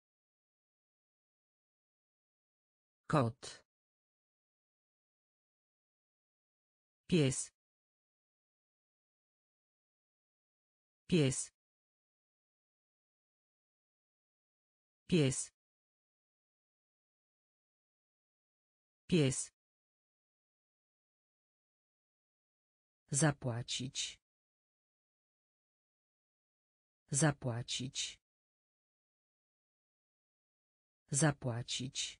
Kot. Pies. Pies. Pies. Pies. Zapłacić. Zapłacić. Zapłacić.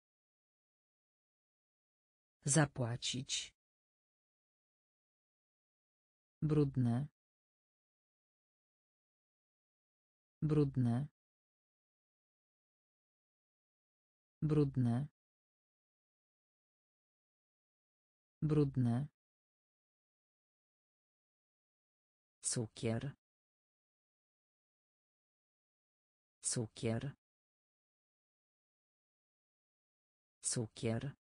Zapłacić. Brudne. Brudne. Brudne. Brudne. Cukier. Cukier. Cukier.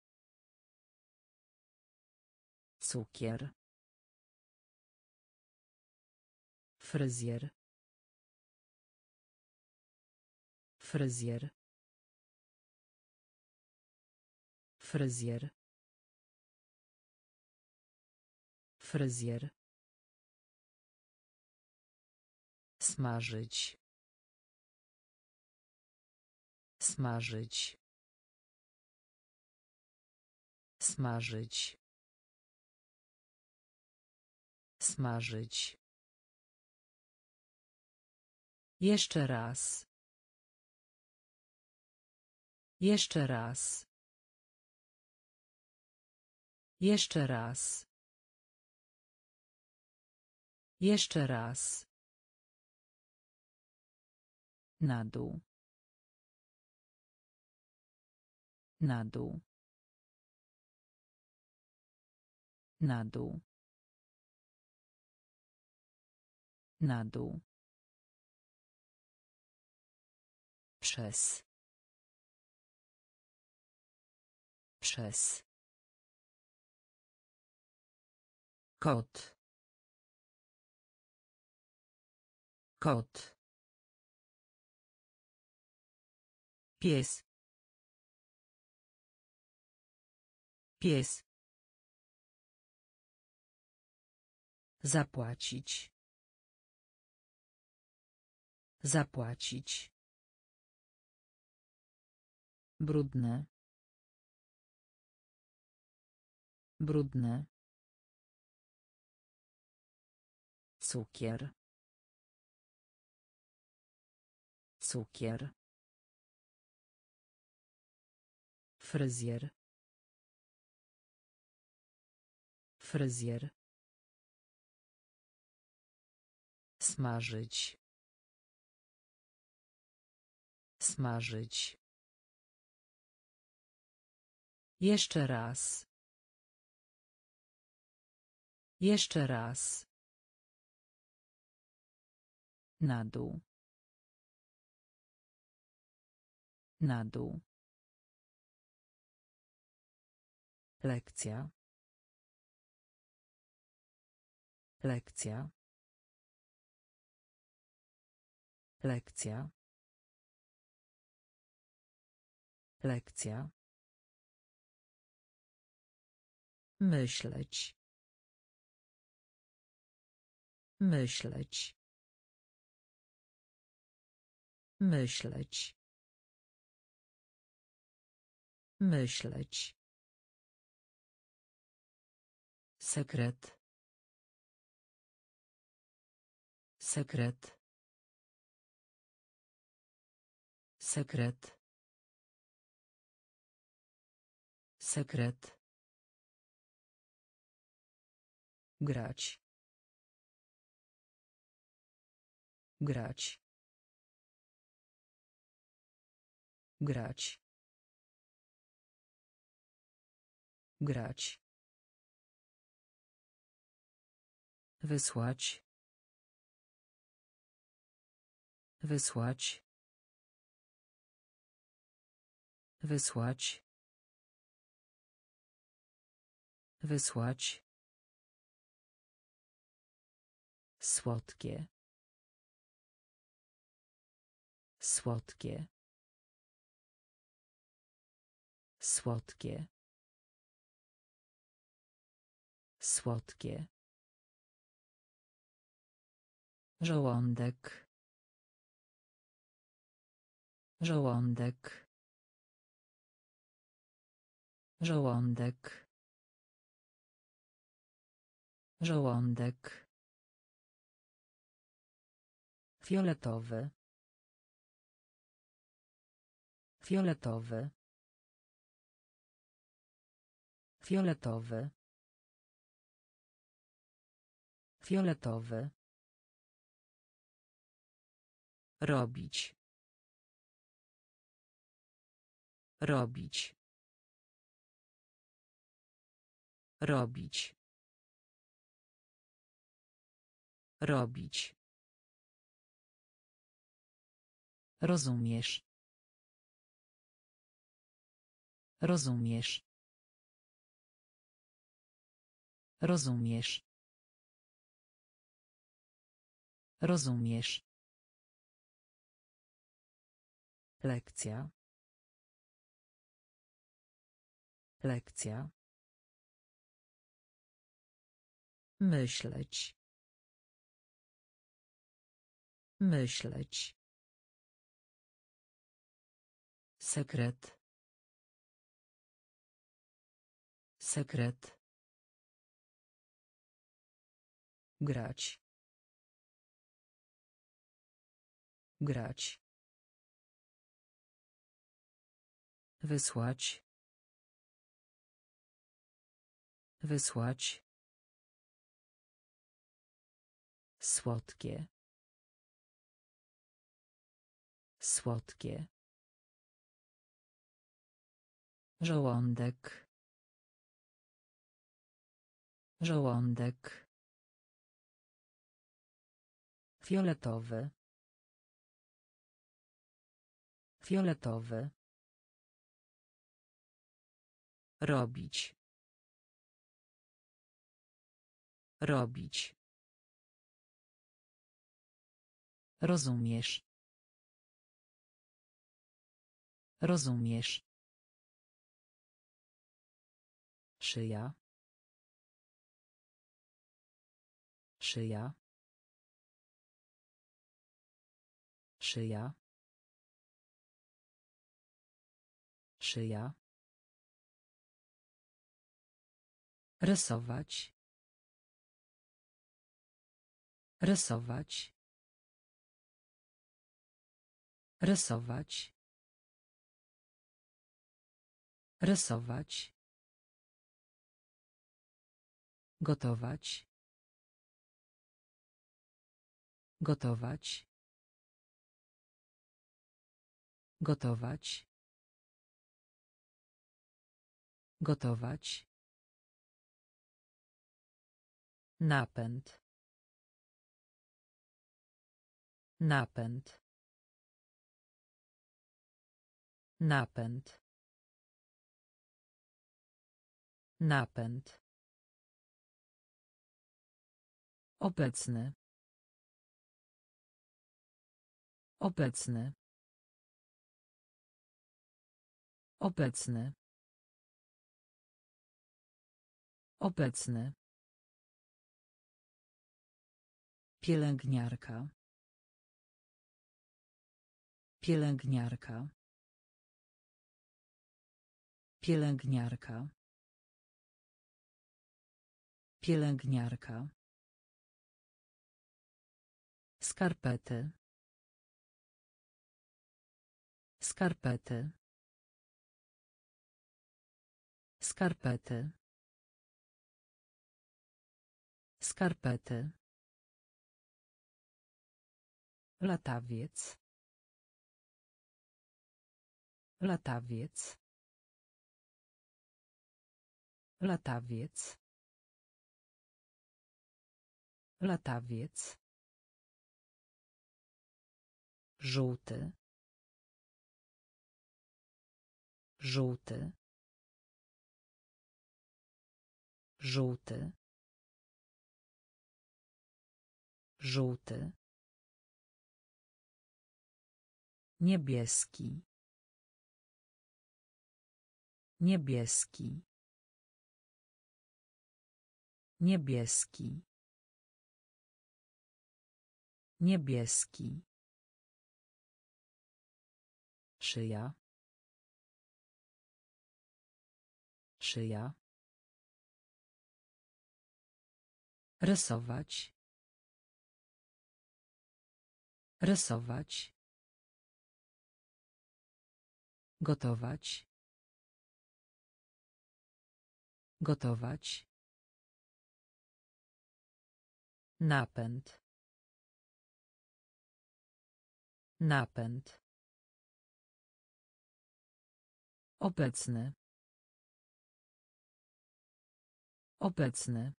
Cukier. Fryzjer. Fryzjer. Fryzjer. Fryzjer. Smażyć. Smażyć. Smażyć. Smażyć. Jeszcze raz. Jeszcze raz. Jeszcze raz. Jeszcze raz. Na dół. Na dół. Na dół. Na dół. Przez. Przez. Kot. Kot. Pies. Pies. Zapłacić. Zapłacić. Brudne. Brudne. Cukier. Cukier. Fryzjer. Fryzjer. Smażyć. Smażyć. Jeszcze raz. Jeszcze raz. Na dół. Na dół. Lekcja. Lekcja. Lekcja. Lekcja. Myśleć. Myśleć. Myśleć. Myśleć. Sekret. Sekret. Sekret. Sekret. Grać. Grać. Grać. Grać. Wysłać. Wysłać. Wysłać. Wysłać. Słodkie. Słodkie. Słodkie. Słodkie. Żołądek. Żołądek. Żołądek. Żołądek. Fioletowy. Fioletowy. Fioletowy. Fioletowy. Robić. Robić. Robić. Robić. Rozumiesz. Rozumiesz. Rozumiesz. Rozumiesz. Lekcja. Lekcja. Myśleć. Myśleć. Sekret. Sekret. Grać. Grać. Wysłać. Wysłać. Słodkie. Słodkie. Żołądek. Żołądek. Fioletowy. Fioletowy. Robić. Robić. Rozumiesz. Rozumiesz. Szyja. Szyja. Szyja. Szyja. Rysować. Rysować. Rysować. Rysować. Gotować. Gotować. Gotować. Gotować. Napęd. Napęd. Napęd. Napęd. Obecny. Obecny. Obecny. Obecny. Pielęgniarka. Pielęgniarka. Pielęgniarka. Pielęgniarka. Skarpety. Skarpety. Skarpety. Skarpety. Latawiec. Latawiec. Latawiec. Latawiec. Żółty. Żółty. Żółty. Żółty. Niebieski. Niebieski. Niebieski. Niebieski. Szyja. Szyja. Rysować. Rysować. Gotować. Gotować. Napęd. Napęd. Obecny. Obecny.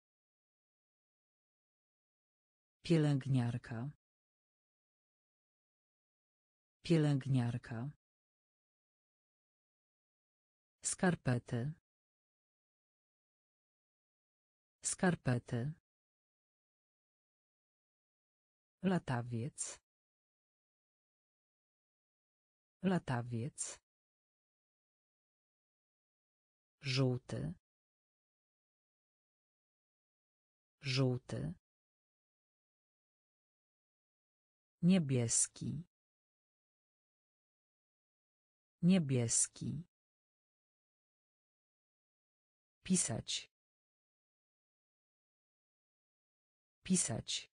Pielęgniarka. Pielęgniarka. Skarpety. Skarpety. Latawiec. Latawiec. Żółty. Żółty. Niebieski. Niebieski. Pisać. Pisać.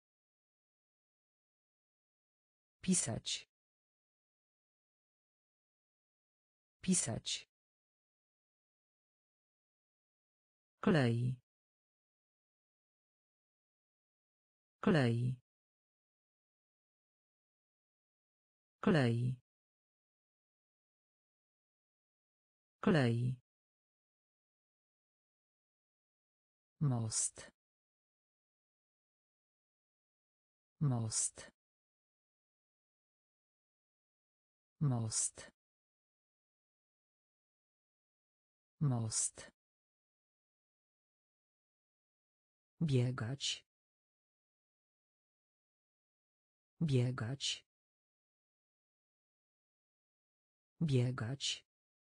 Pisać. Pisać. Klei. Klei. Klei. Klei. Most. Most. Most. Most. Biegać. Biegać. Biegać.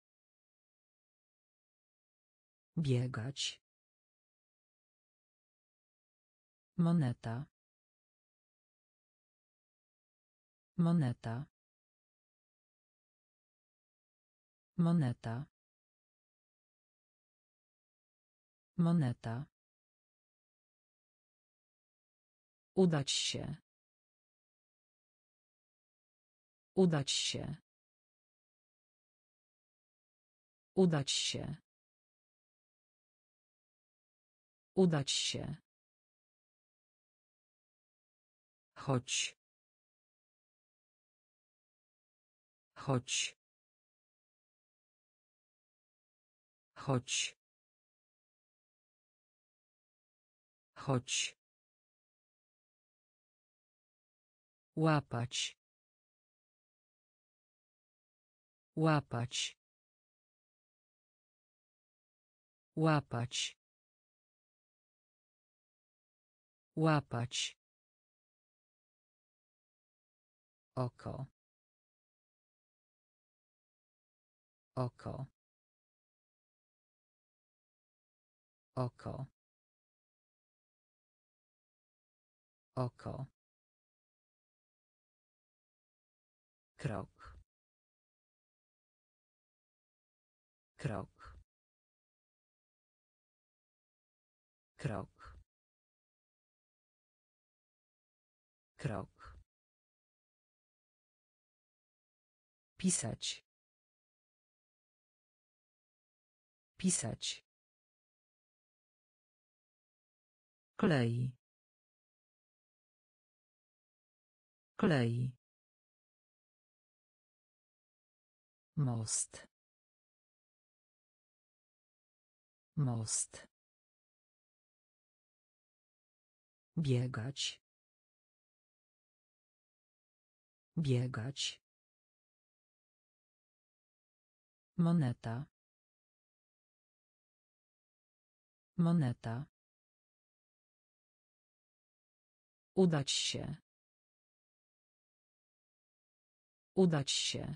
Biegać. Moneta. Moneta. Moneta. Moneta. Udać się. Udać się. Udać się. Udać się. Chodź. Chodź. Chodź. Chodź. Łapać. Łapać. Łapać. Łapać. Oko. Oko. Oko. Oko. Krok. Krok. Krok. Krok. Pisać. Pisać. Klei. Klei. Most. Most. Biegać. Biegać. Moneta. Moneta. Udać się. Udać się.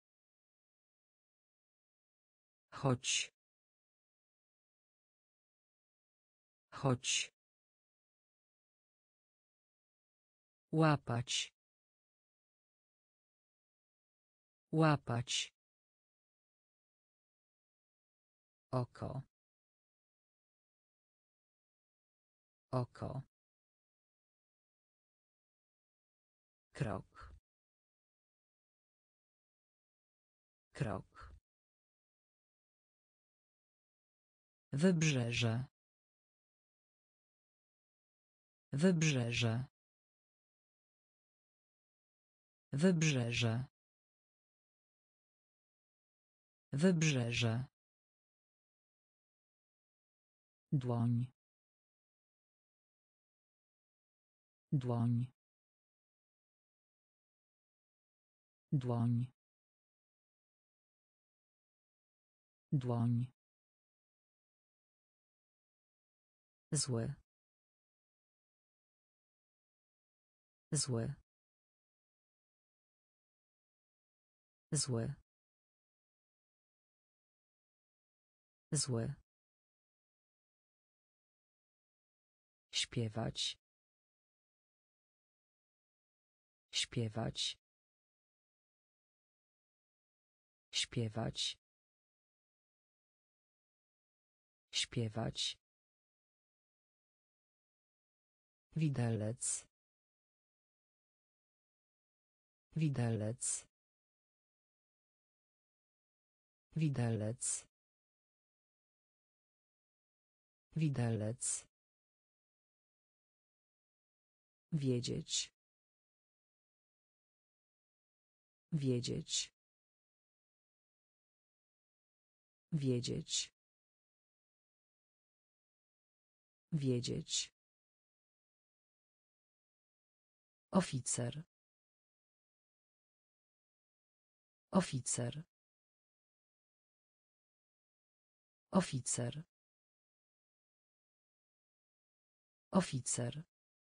Chodź. Chodź. Łapać. Łapać. Oko. Oko. Krok. Krok. Wybrzeże. Wybrzeże. Wybrzeże. Wybrzeże. Dłoń. Dłoń. Dłoń. Dłoń. Zły. Zły. Zły. Zły. Śpiewać. Śpiewać. Śpiewać. Śpiewać. Widelec. Widelec. Widelec. Widelec. Wiedzieć. Wiedzieć. Wiedzieć. Wiedzieć. Oficer. Oficer. Oficer. Oficer.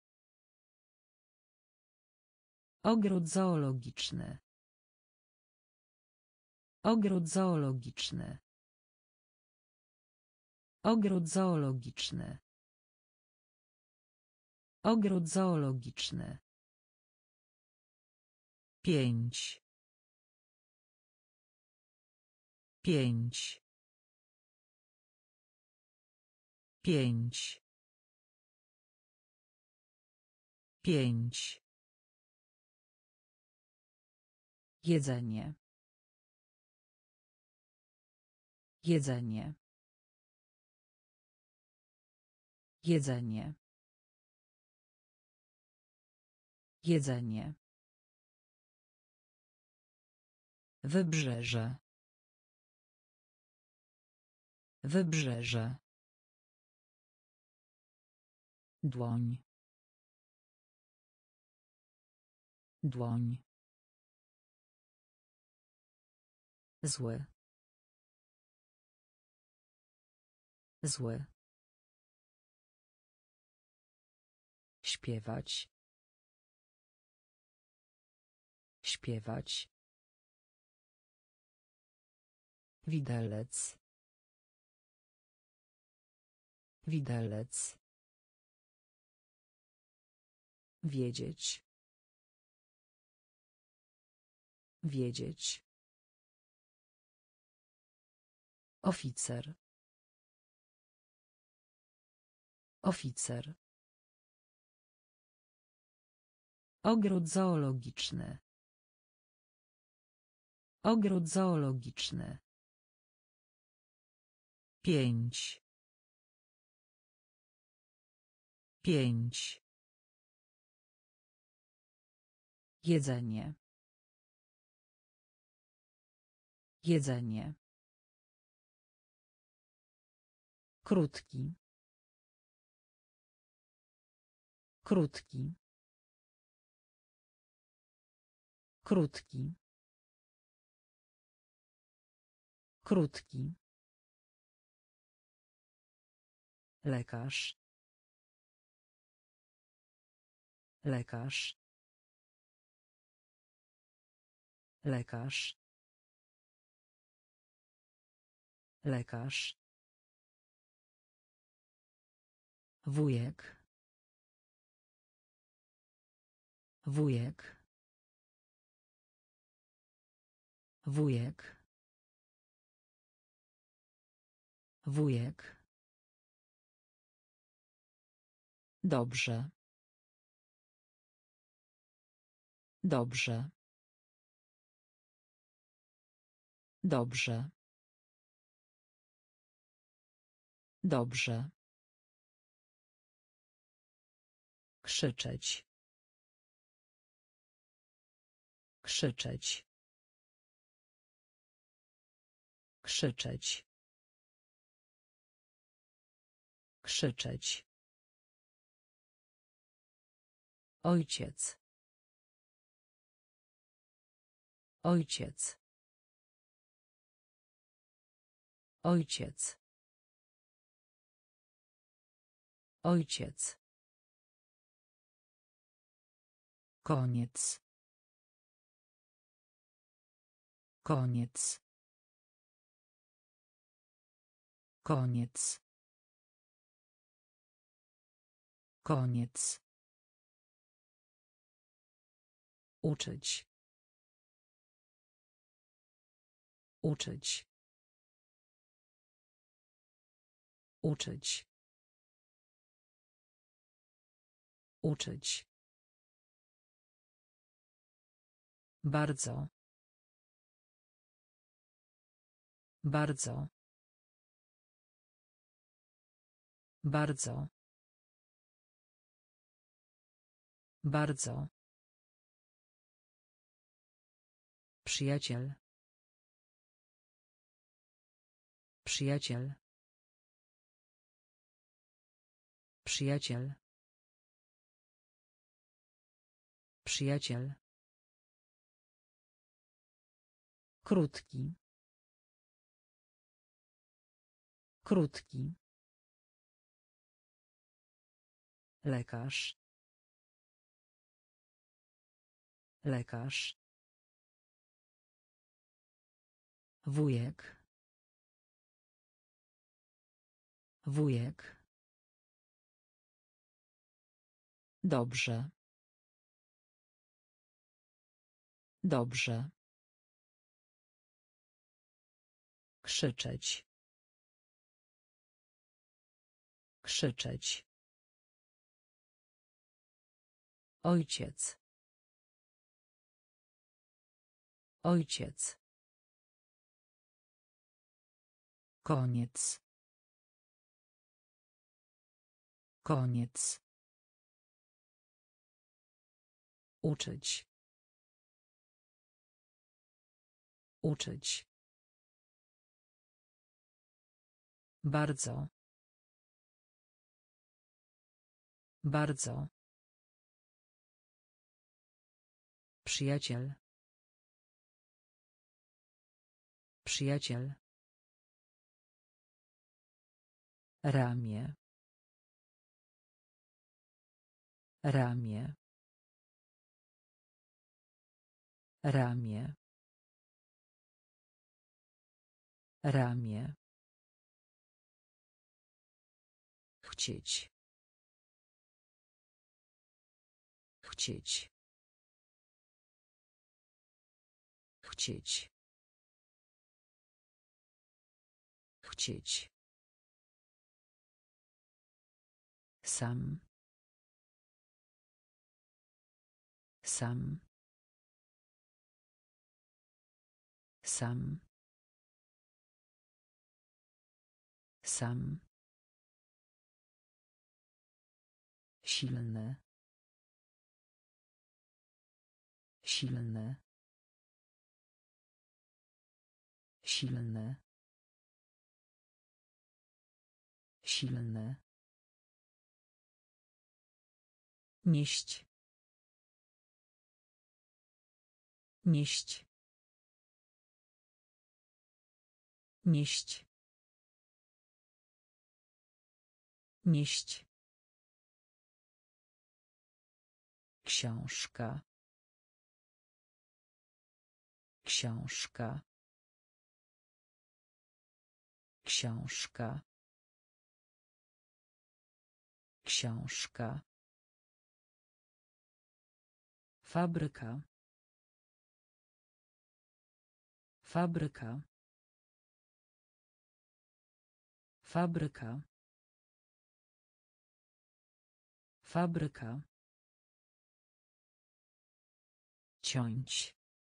Ogród zoologiczny. Ogród zoologiczny. Ogród zoologiczny. Ogród zoologiczny. 5. 5. 5. 5. Jedzenie. Jedzenie. Jedzenie. Jedzenie. Wybrzeże. Wybrzeże. Dłoń. Dłoń. Zły. Zły. Śpiewać. Śpiewać. Widelec. Widelec. Wiedzieć. Wiedzieć. Oficer. Oficer. Ogród zoologiczny. Ogród zoologiczny. 5. 5. Jedzenie. Jedzenie. Krótki. Krótki. Krótki. Krótki. Lekarz. Lekarz. Lekarz. Lekarz. Wujek. Wujek. Wujek. Wujek. Dobrze. Dobrze. Dobrze. Dobrze. Krzyczeć. Krzyczeć. Krzyczeć. Krzyczeć. Ojciec. Ojciec. Ojciec. Ojciec. Koniec. Koniec. Koniec. Koniec. Uczyć. Uczyć. Uczyć. Uczyć. Bardzo. Bardzo. Bardzo. Bardzo. Przyjaciel. Przyjaciel. Przyjaciel. Przyjaciel. Krótki. Krótki. Lekarz. Lekarz. Wujek. Wujek. Dobrze. Dobrze. Krzyczeć. Krzyczeć. Ojciec. Ojciec. Koniec. Koniec. Uczyć. Uczyć. Bardzo. Bardzo. Przyjaciel. Przyjaciel. Ramię. Ramię. Ramię. Ramię. Chcieć. Chcieć. Chcieć. Chcieć. Sam. Sam. Sam. Sam. Silny. Silny. Silny. Silny. Nieść. Nieść. Nieść. Nieść. Książka. Książka. Książka. Książka. Fabryka. Fabryka. Fabryka. Fabryka. Ciąć.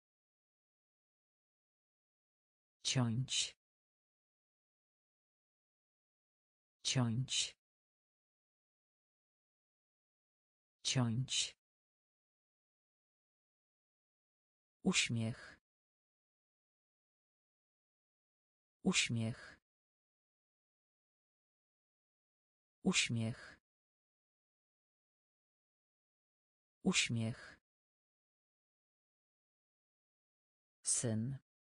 Ciąć. Ciąć. Ciąć. Uśmiech. Uśmiech. Uśmiech. Uśmiech. Syn.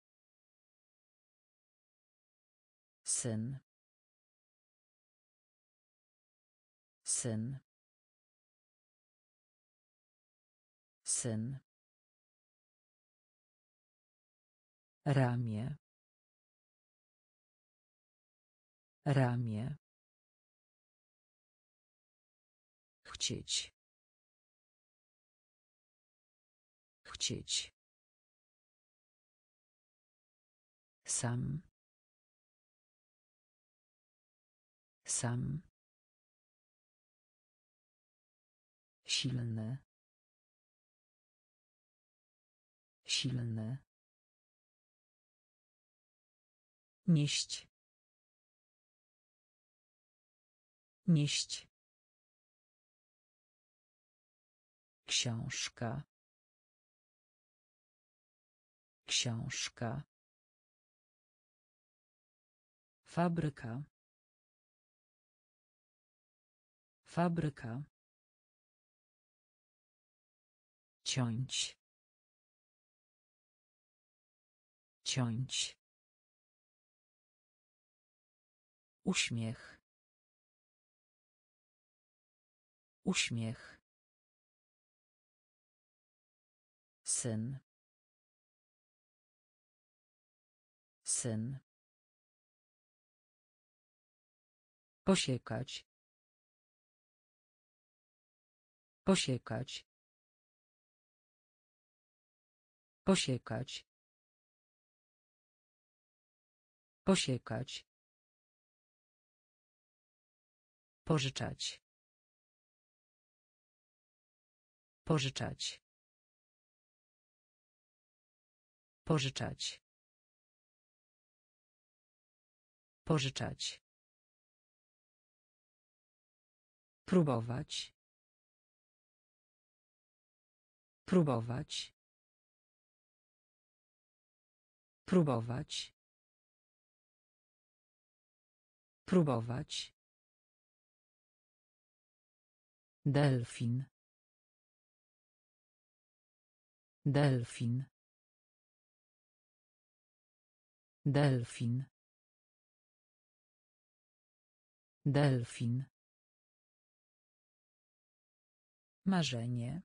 Syn. Syn. Syn. Ramię. Ramię. Chcieć. Chcieć. Sam. Sam. Silny. Silny. Nieść. Nieść. Książka. Książka. Fabryka. Fabryka. Ciąć. Ciąć. Uśmiech. Uśmiech. Syn. Syn. Posiekać. Posiekać. Posiekać. Posiekać. Pożyczać. Pożyczać. Pożyczać. Pożyczać. Próbować. Próbować. Próbować. Próbować. Delfin. Delfin. Delfin. Delfin. Marzenie.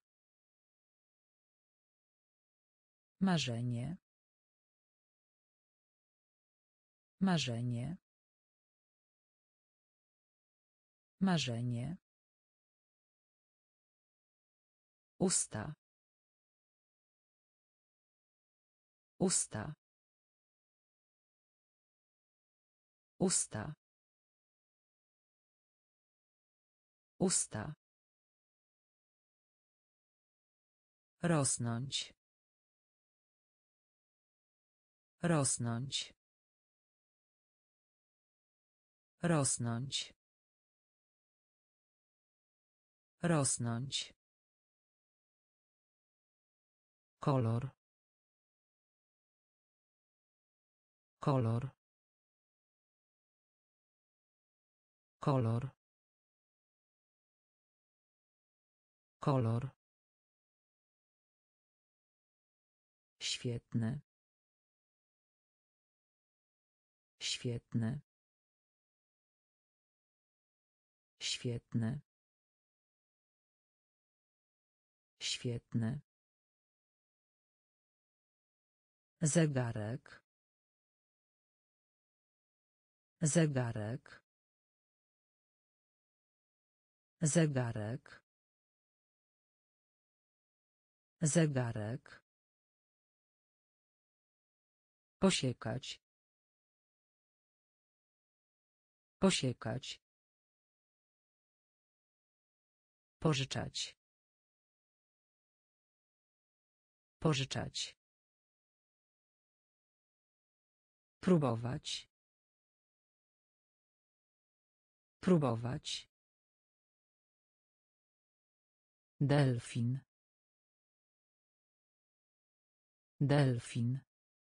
Marzenie. Marzenie. Marzenie. Usta. Usta. Usta. Usta. Rosnąć. Rosnąć. Rosnąć. Rosnąć. Kolor. Kolor. Kolor. Kolor. Świetny. Świetny. Świetny. Świetny. Zegarek. Zegarek. Zegarek. Zegarek. Posiekać. Posiekać. Pożyczać. Pożyczać. Próbować. Próbować. Delfin. Delfin.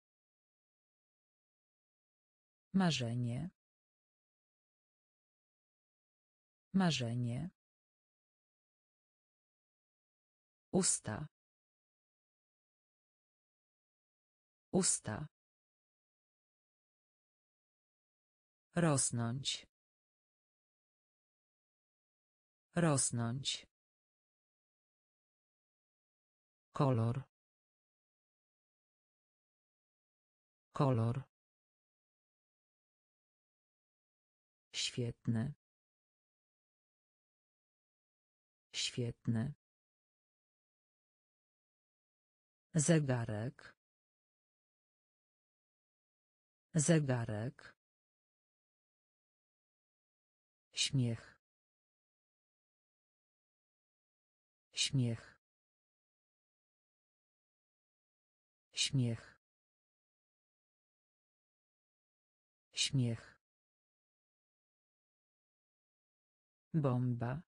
Marzenie. Marzenie. Usta. Usta. Rosnąć. Rosnąć. Kolor. Kolor. Świetny. Świetny. Zegarek. Zegarek. Śmiech. Śmiech. Śmiech. Śmiech. Bomba.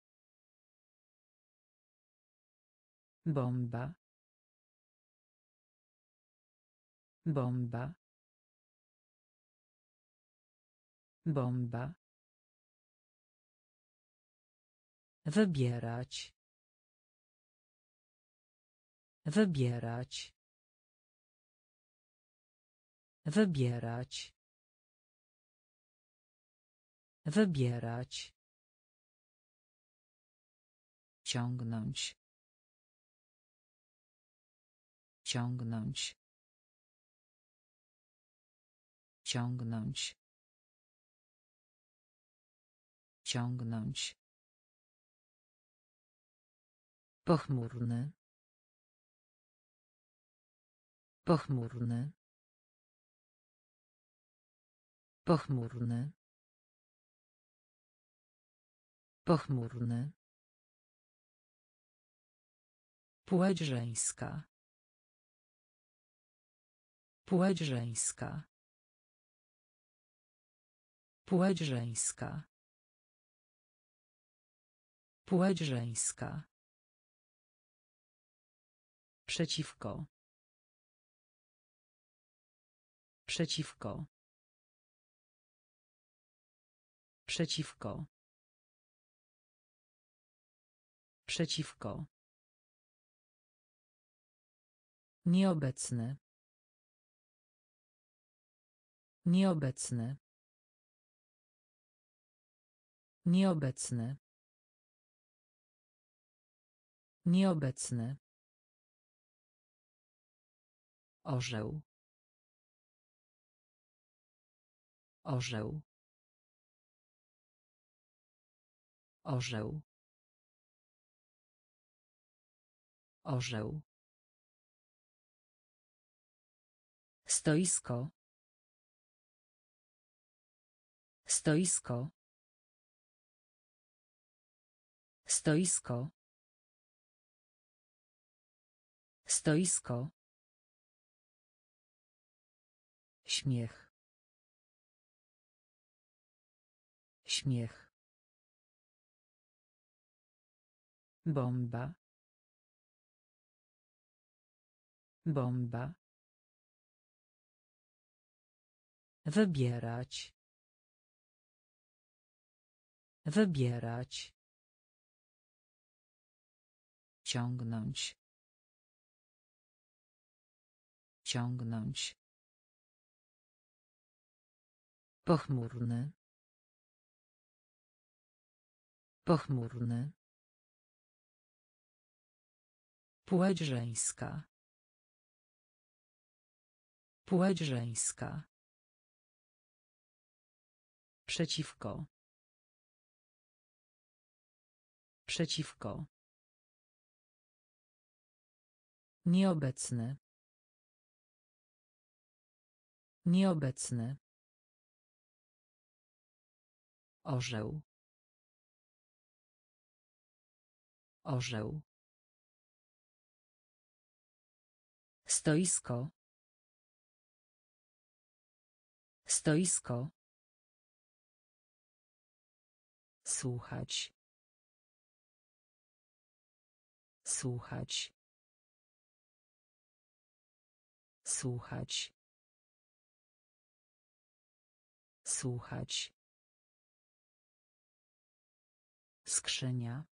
Bomba. Bomba. Bomba. Wybierać. Wybierać. Wybierać. Wybierać. Ciągnąć. Ciągnąć. Ciągnąć. Ciągnąć. Pochmurny. Pochmurny. Pochmurny. Pochmurny. Płeć żeńska. Płeć żeńska. Płeć żeńska. Płeć żeńska. Przeciwko. Przeciwko. Przeciwko. Przeciwko. Nieobecny. Nieobecny. Nieobecny. Nieobecny. Orzeł. Orzeł. Orzeł. Orzeł. Stoisko. Stoisko. Stoisko. Stoisko. Śmiech. Śmiech. Bomba. Bomba. Wybierać. Wybierać. Ciągnąć. Ciągnąć. Pochmurny. Pochmurny. Płeć żeńska. Płeć żeńska. Przeciwko. Przeciwko. Nieobecny. Nieobecny. Orzeł. Orzeł. Stoisko. Stoisko. Słuchać. Słuchać. Słuchać. Słuchać. Skrzynia.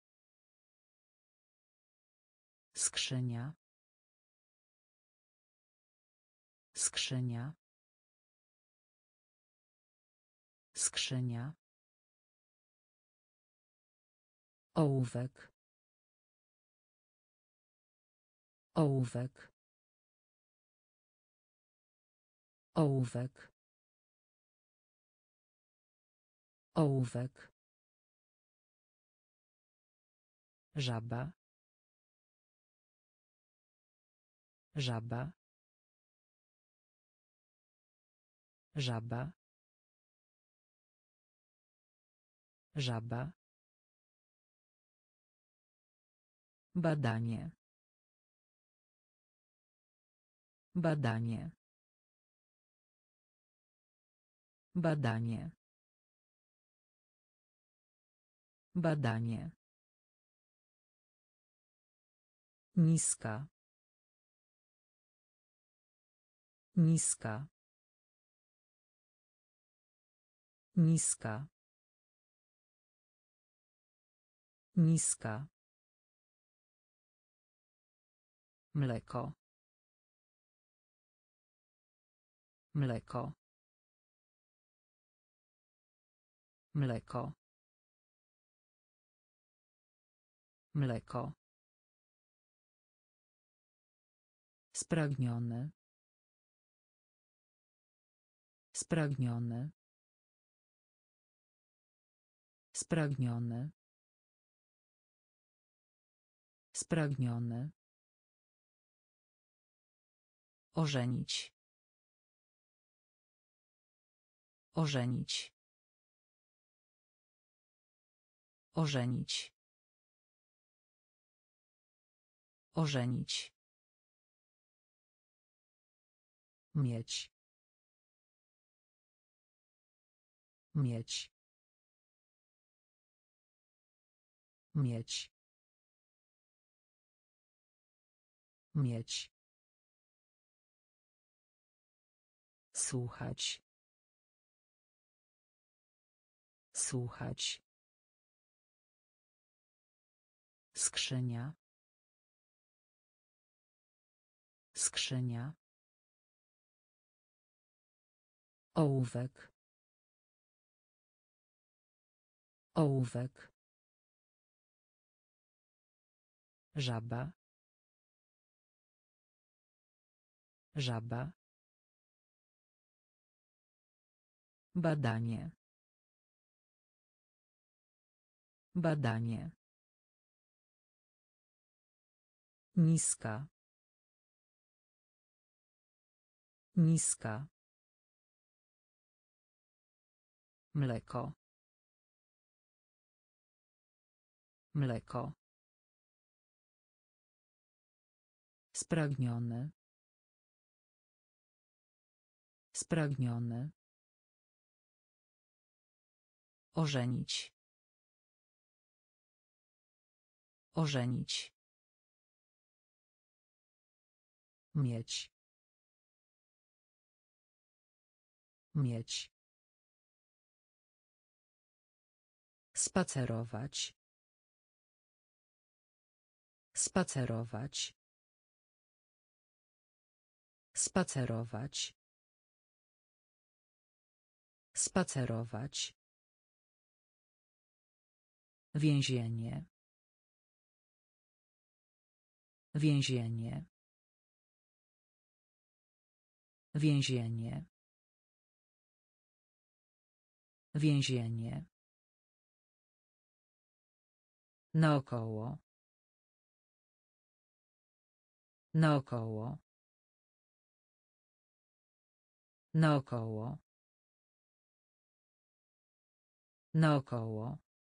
Skrzynia. Skrzynia. Skrzynia. Ołówek. Ołówek. Ołówek. Ołówek. Żaba. Żaba. Żaba. Żaba. Badanie. Badanie. Badanie. Badanie. Niska. Niska. Niska. Niska. Mleko. Mleko. Mleko. Mleko. Spragniony. Spragniony. Spragniony. Spragniony. Ożenić. Ożenić. Ożenić. Ożenić. Mieć. Mieć. Mieć. Mieć. Słuchać. Słuchać. Skrzynia. Skrzynia. Ołówek. Ołówek. Żaba. Żaba. Badanie. Badanie. Niska. Niska. Mleko. Mleko. Spragniony. Spragniony. Ożenić. Ożenić. Mieć. Mieć. Spacerować. Spacerować. Spacerować. Spacerować. Więzienie. Więzienie. Więzienie. Więzienie. Naokoło. Naokoło. Naokoło. Naokoło.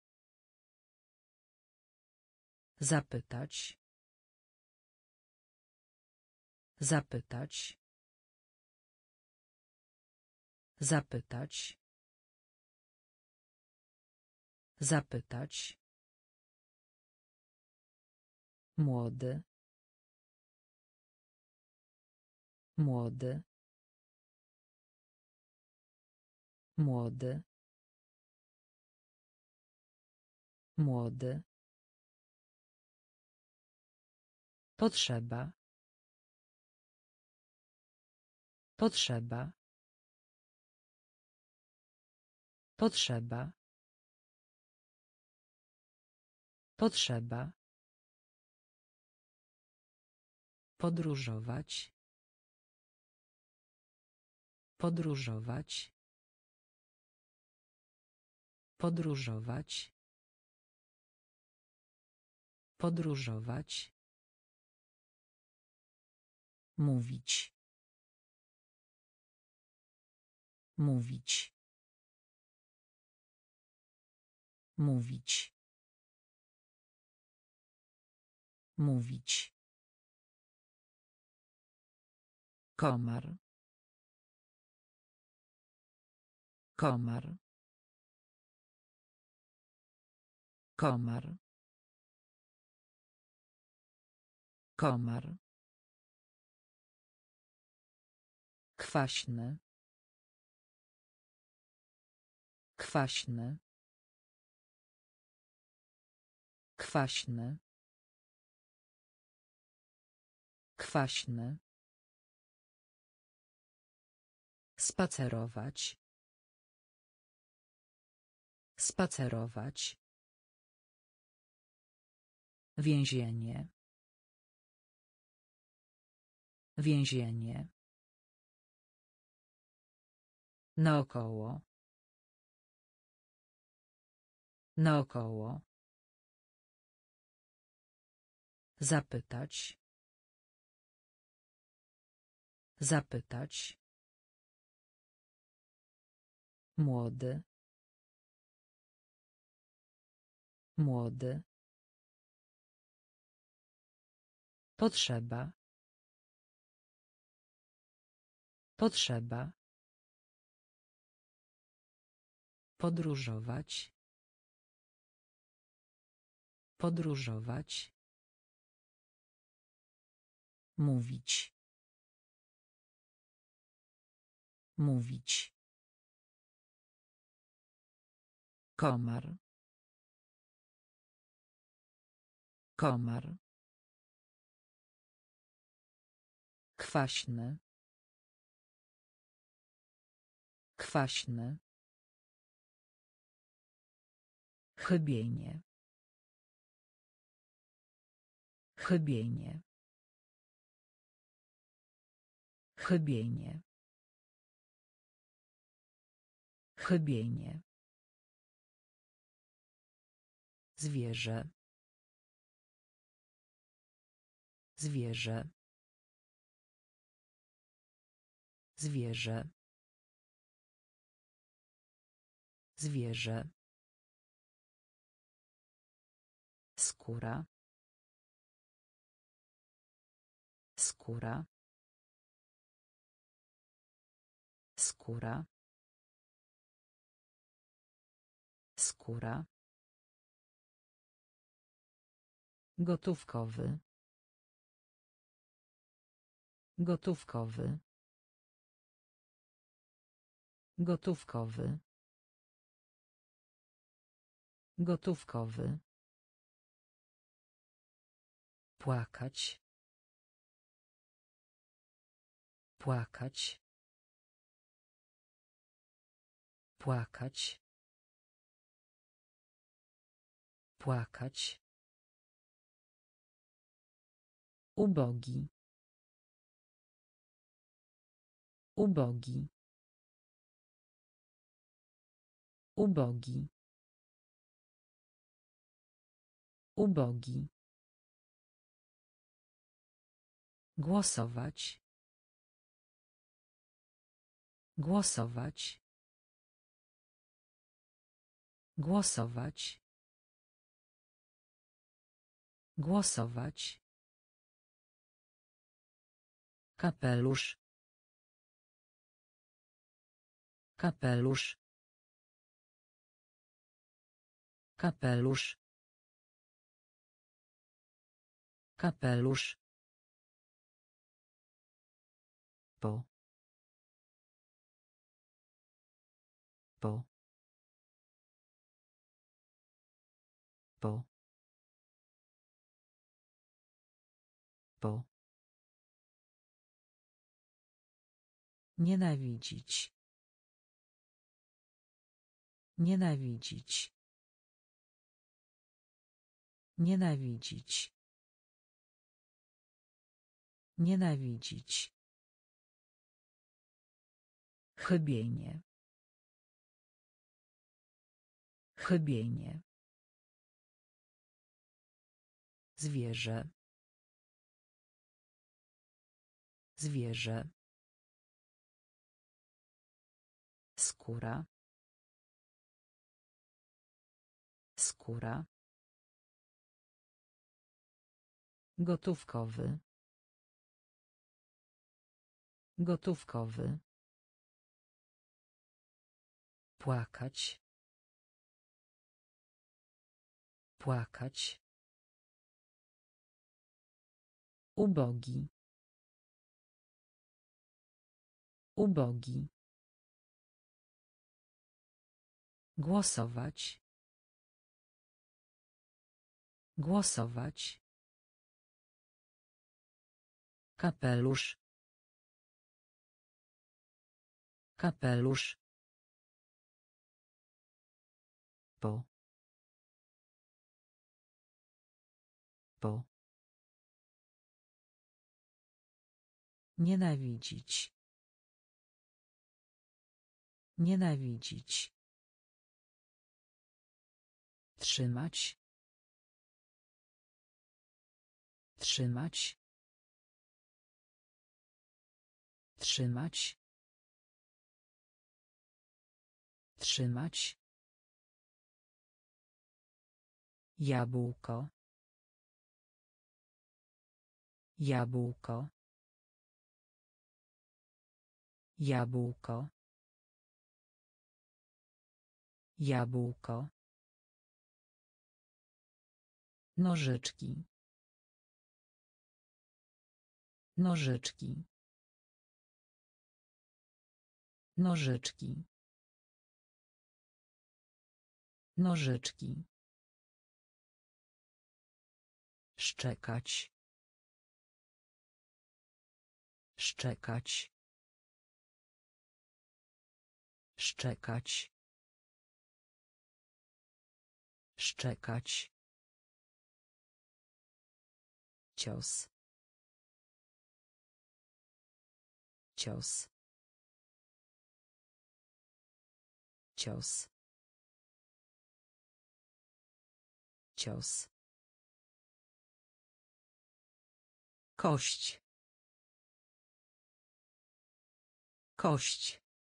Zapytać. Zapytać. Zapytać. Zapytać. Młody. Młody. Młody. Młody. Potrzeba. Potrzeba. Potrzeba. Potrzeba. Podróżować. Podróżować. Podróżować. Podróżować. Mówić. Mówić. Mówić. Mówić. Komar. Komar. Komar. Komar. Kwaśny. Kwaśny. Kwaśny. Kwaśny. Spacerować. Spacerować. Więzienie. Więzienie. Naokoło. Naokoło. Zapytać. Zapytać. Młody. Młody. Potrzeba. Potrzeba. Podróżować. Podróżować. Mówić. Mówić. Komar. Komar. Kwaśny. Kwaśny. Chybienie. Chybienie. Chybienie. Chybienie. Zwierzę. Zwierzę. Zwierzę. Zwierzę. Skóra. Skóra. Skóra. Skóra. Gotówkowy. Gotówkowy. Gotówkowy. Gotówkowy. Płakać. Płakać. Płakać. Płakać. Ubogi. Ubogi. Ubogi. Ubogi. Głosować. Głosować. Głosować. Głosować. Kapelusz. Kapelusz. Kapelusz. Kapelusz. Po. Po. Po. Po. Nienawidzić. Nienawidzić. Nienawidzić. Nienawidzić. Chybienie. Chybienie. Zwierzę. Zwierzę. Skóra. Skóra. Gotówkowy. Gotówkowy. Płakać. Płakać. Ubogi. Ubogi. Głosować. Głosować. Kapelusz. Kapelusz. Po. Po. Nienawidzić. Nienawidzić. Trzymać. Trzymać. Trzymać. Trzymać. Jabłko. Jabłko. Jabłko. Jabłko. Nożyczki. Nożyczki. Nożyczki. Nożyczki. Szczekać. Szczekać. Szczekać. Szczekać. Cios. Cios. Cios. Cios. Kość. Kość.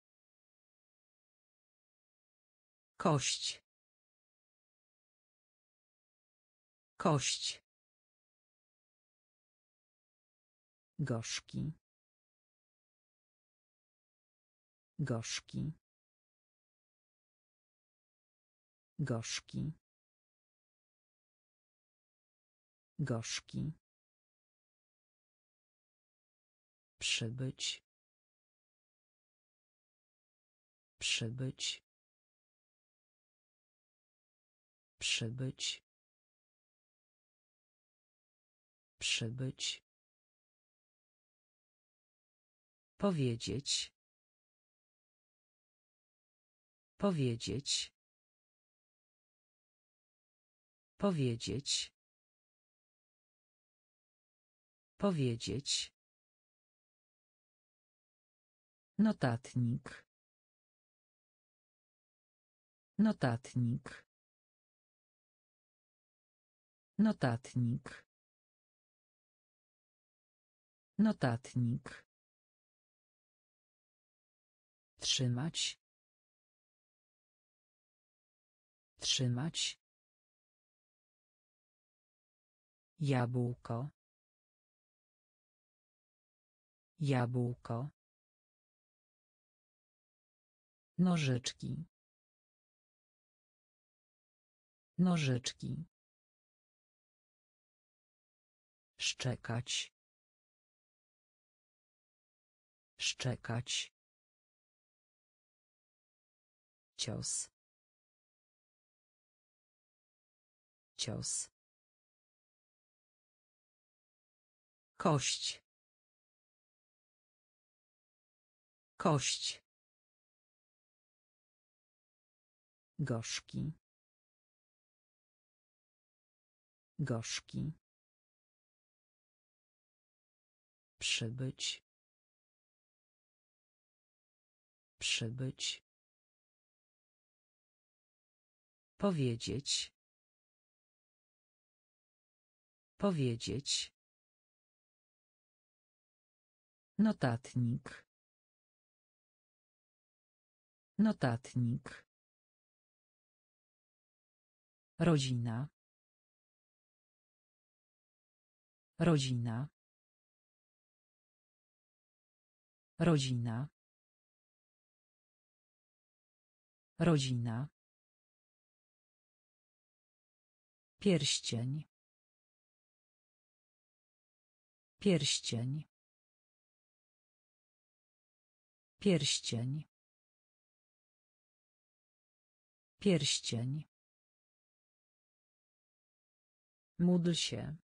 Kość. Kość. Gorzki. Gorzki. Gorzki. Gorzki. Przybyć. Przybyć. Przybyć. Przybyć. Powiedzieć. Powiedzieć. Powiedzieć. Powiedzieć. Notatnik. Notatnik. Notatnik. Notatnik. Trzymać. Trzymać. Jabłko. Jabłko. Nożyczki. Nożyczki. Szczekać. Szczekać. Cios. Cios. Kość. Kość. Gorzki. Gorzki. Przybyć. Przybyć. Powiedzieć. Powiedzieć. Notatnik. Notatnik. Rodzina. Rodzina. Rodzina. Rodzina. Pierścień. Pierścień. Pierścień. Pierścień. Módl się.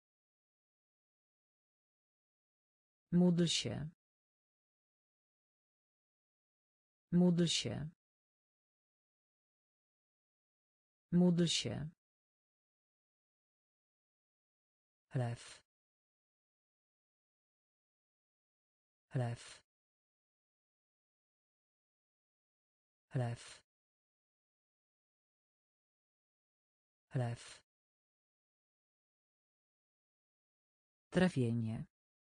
Módl się. Módl się. Módl się. Lew. Lew. Lew. Lew. Trafienie.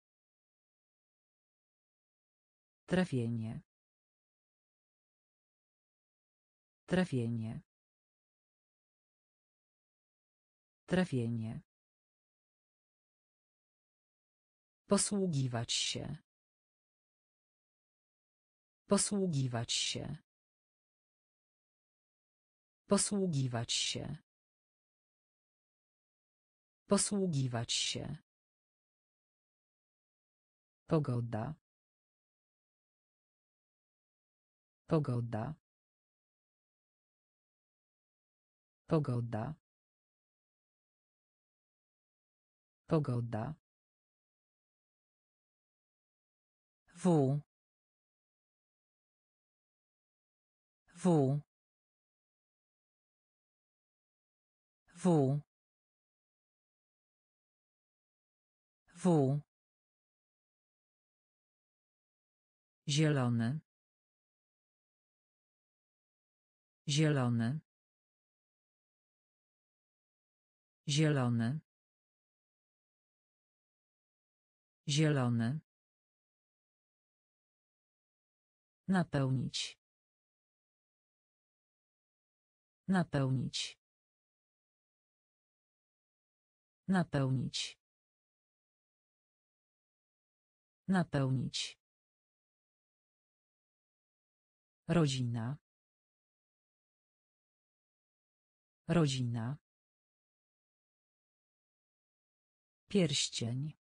Trafienie. Trafienie. Trafienie. Posługiwać się. Posługiwać się. Posługiwać się. Posługiwać się. Pogoda. Pogoda. Pogoda. Pogoda. W. W. W. W. Zielony. Zielony. Zielony. Zielony. Napełnić. Napełnić. Napełnić. Napełnić. Rodzina. Rodzina. Pierścień.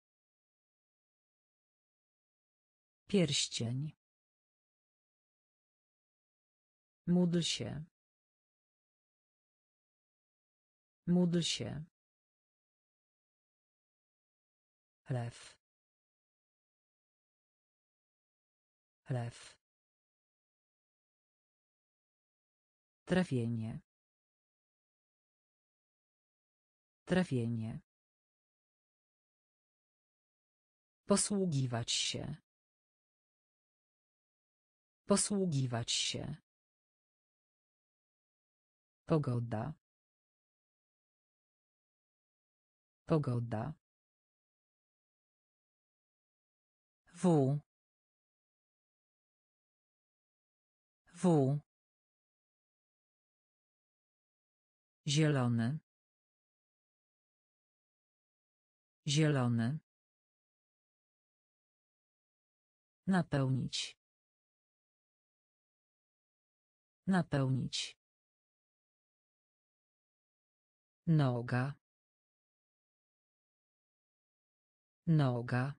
Pierścień. Módl się. Módl się. Lew. Lew. Trafienie. Trafienie. Posługiwać się. Posługiwać się. Pogoda. Pogoda. W. W. Zielony. Zielony. Napełnić. Napełnić. Noga. Noga.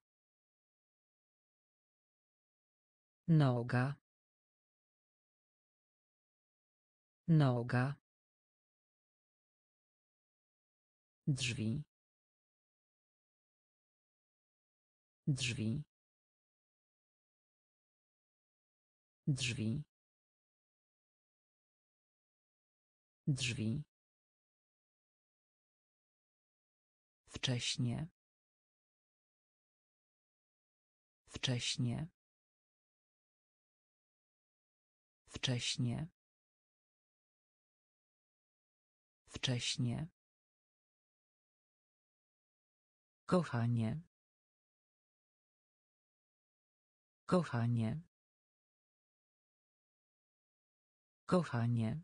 Noga. Noga. Drzwi. Drzwi. Drzwi. Drzwi. Wcześnie. Wcześnie. Wcześnie. Wcześnie. Kochanie. Kochanie. Kochanie.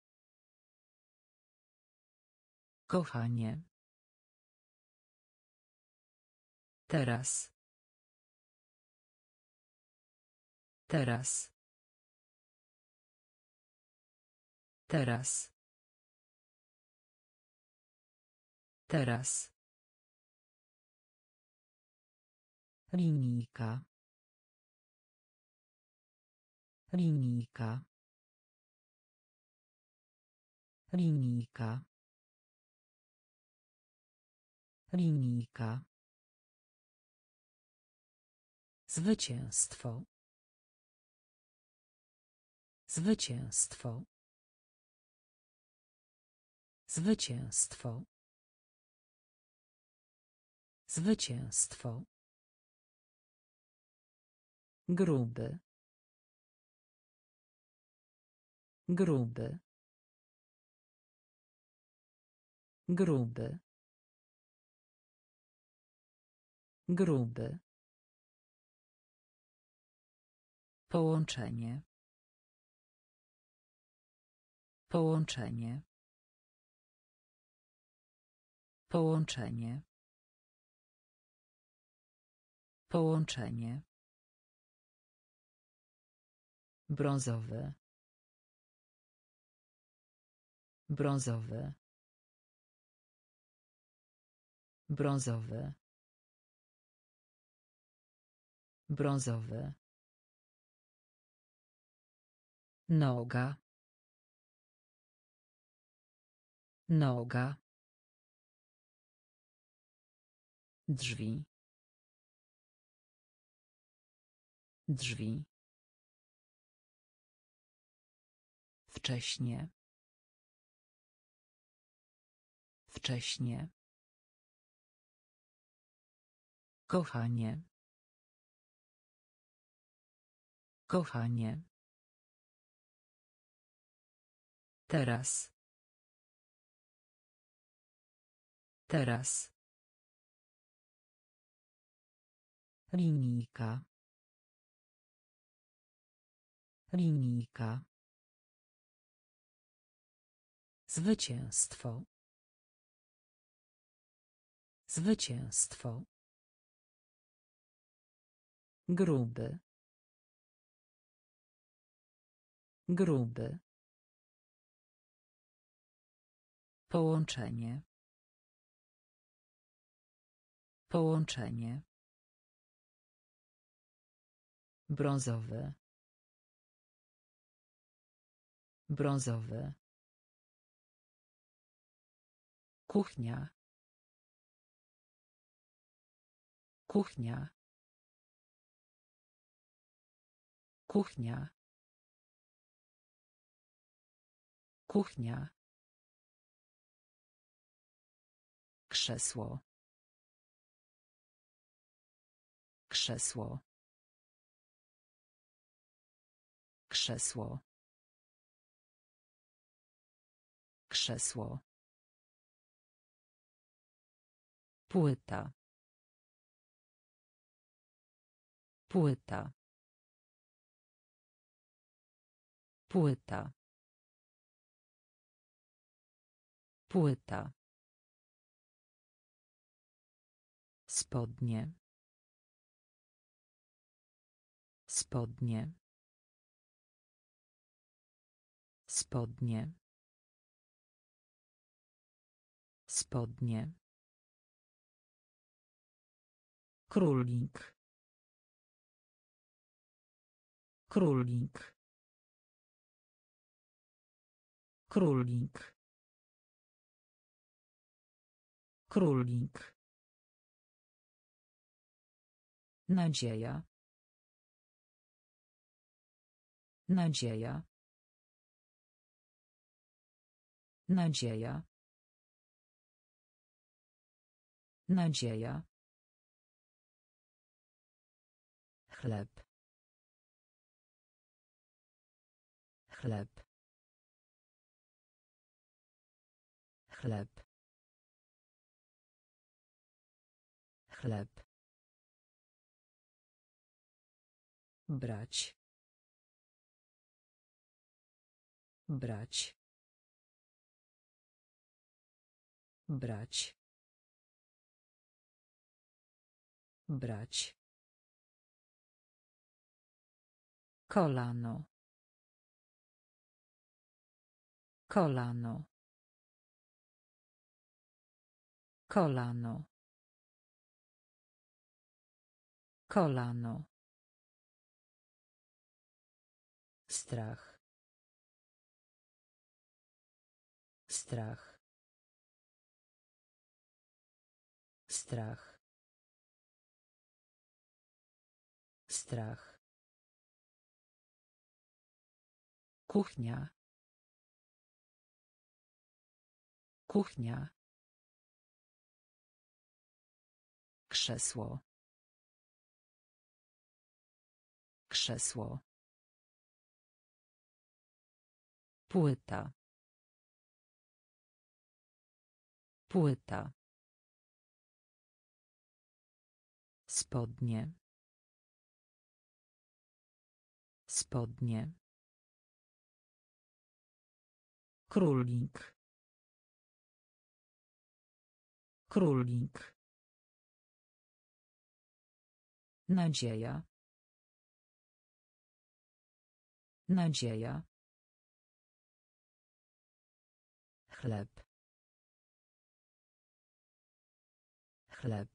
Kochanie. Teraz. Teraz. Teraz. Teraz. Linijka. Linijka. Linijka. Linijka. Zwycięstwo. Zwycięstwo. Zwycięstwo. Zwycięstwo. Gruby. Gruby. Gruby. Gruby. Połączenie. Połączenie. Połączenie. Połączenie. Brązowy. Brązowy. Brązowy. Brązowy. Noga. Noga. Drzwi. Drzwi. Wcześnie. Wcześnie. Kochanie. Kochanie. Teraz. Teraz. Linijka. Linijka. Zwycięstwo. Zwycięstwo. Gruby. Gruby. Połączenie. Połączenie. Brązowy. Brązowy. Kuchnia. Kuchnia. Kuchnia. Kuchnia. Krzesło. Krzesło. Krzesło. Krzesło. Płyta. Płyta. Płyta. Płyta. Spodnie. Spodnie. Spodnie. Spodnie. Królik. Królik. Królik. Królik. Nadzieja. Nadzieja. Nadzieja. Nadzieja. Chleb. Chleb. Chleb. Chleb. Brać. Brać. Brać. Brać. Kolano. Kolano. Kolano. Kolano. Strach. Strach. Strach. Strach. Kuchnia. Kuchnia. Krzesło. Krzesło. Płyta. Płyta. Spodnie. Spodnie. Królik. Królik. Nadzieja. Nadzieja. Chleb. Chleb.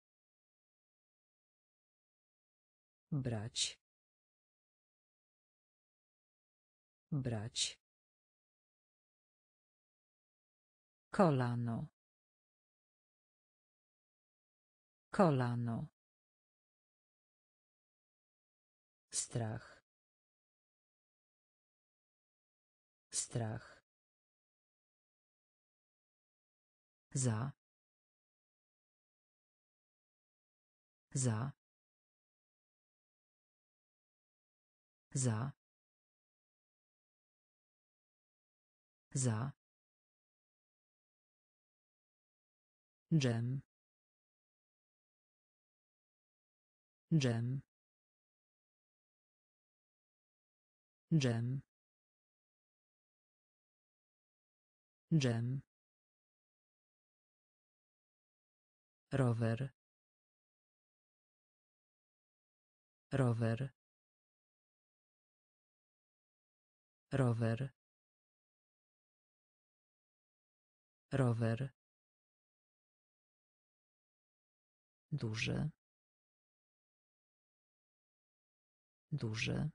Brać. Brać. Kolano. Kolano. Strach. Strach. Za. Za. Za. Za. Dżem. Dżem. Dżem. Dżem. Rower. Rower. Rower. Rower. Duży. Duży.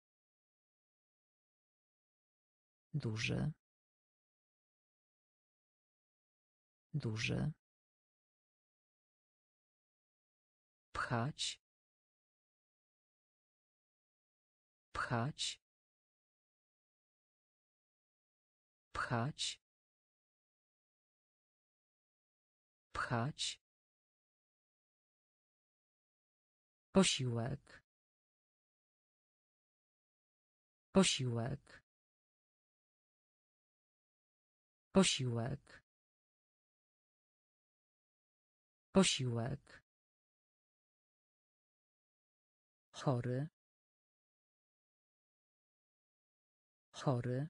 Duży. Duży. Pchać. Pchać. Pchać. Pchać. Posiłek. Posiłek. Posiłek. Posiłek. Chory. Chory.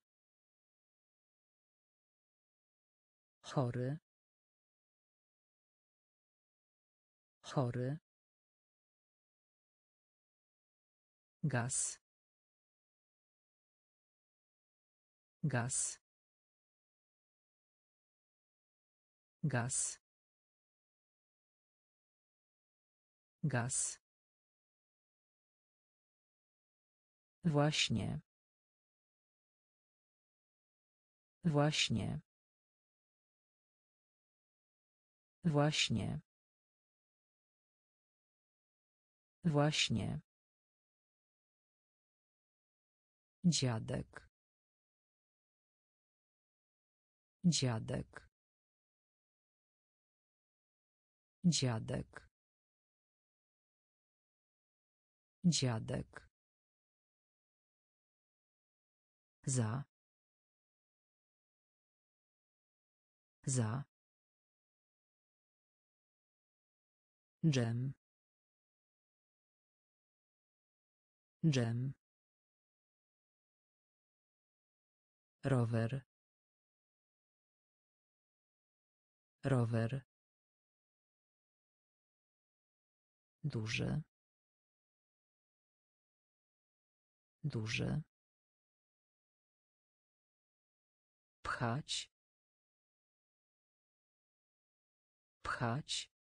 Chory. Chory. Gaz. Gaz. Gaz. Gaz. Właśnie. Właśnie. Właśnie. Właśnie. Dziadek. Dziadek. Dziadek. Dziadek. Za. Za. Dżem. Dżem. Rower. Rower. Duży. Duży. Pchać. Pchać.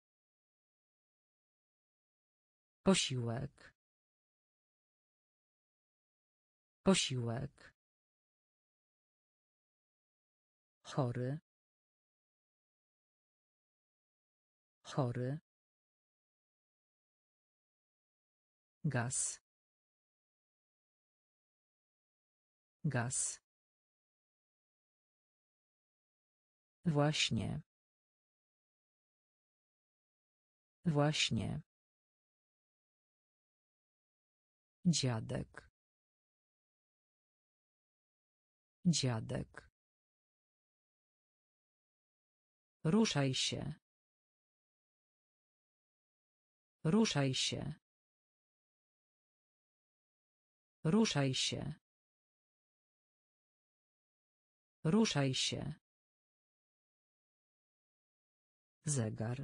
Posiłek. Posiłek. Chory. Chory. Gaz. Gaz. Właśnie. Właśnie. Dziadek. Dziadek. Ruszaj się. Ruszaj się. Ruszaj się. Ruszaj się. Zegar.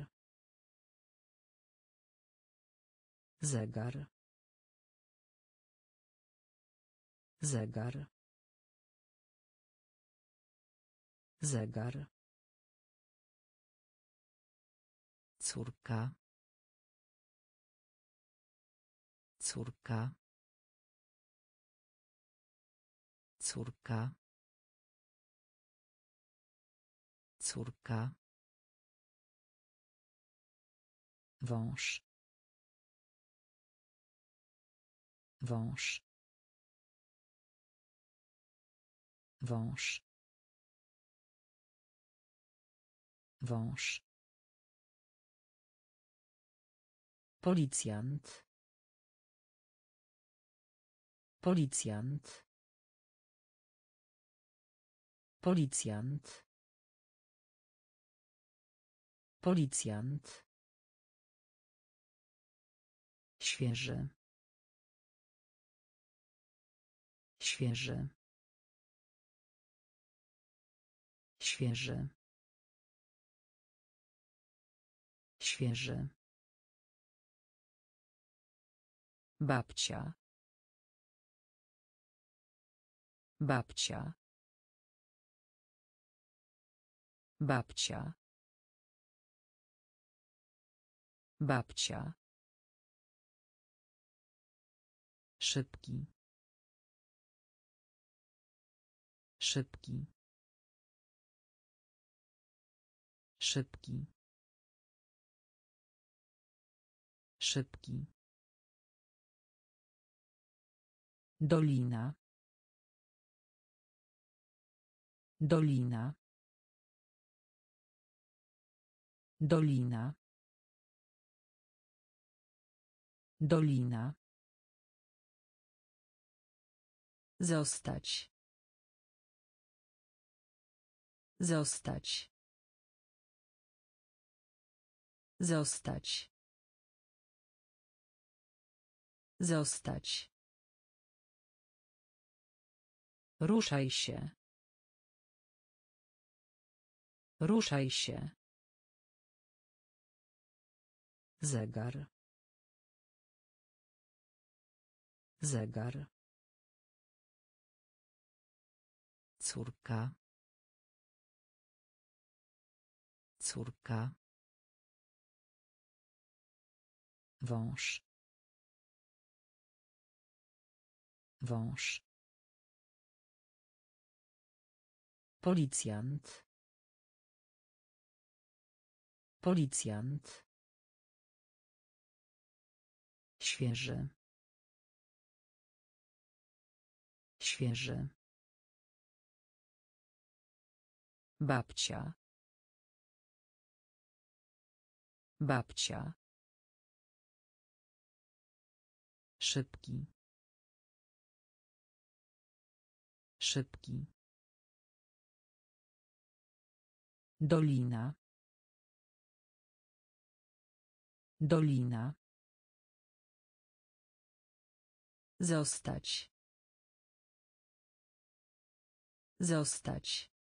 Zegar. Zegar. Zegar. Córka. Córka. Córka. Córka. Wąż. Wąż. Wąż. Wąż. Policjant. Policjant. Policjant. Policjant. Świeży. Świeży. Świeży. Świeży. Babcia. Babcia. Babcia. Babcia. Szybki. Szybki. Szybki. Szybki. Dolina. Dolina. Dolina. Dolina. Zostać. Zostać. Zostać. Zostać. Ruszaj się. Ruszaj się. Zegar. Zegar. Córka. Córka. Wąż. Wąż. Policjant. Policjant. Świeży. Świeży. Babcia. Babcia. Szybki. Szybki. Dolina. Dolina. Zostać. Zostać.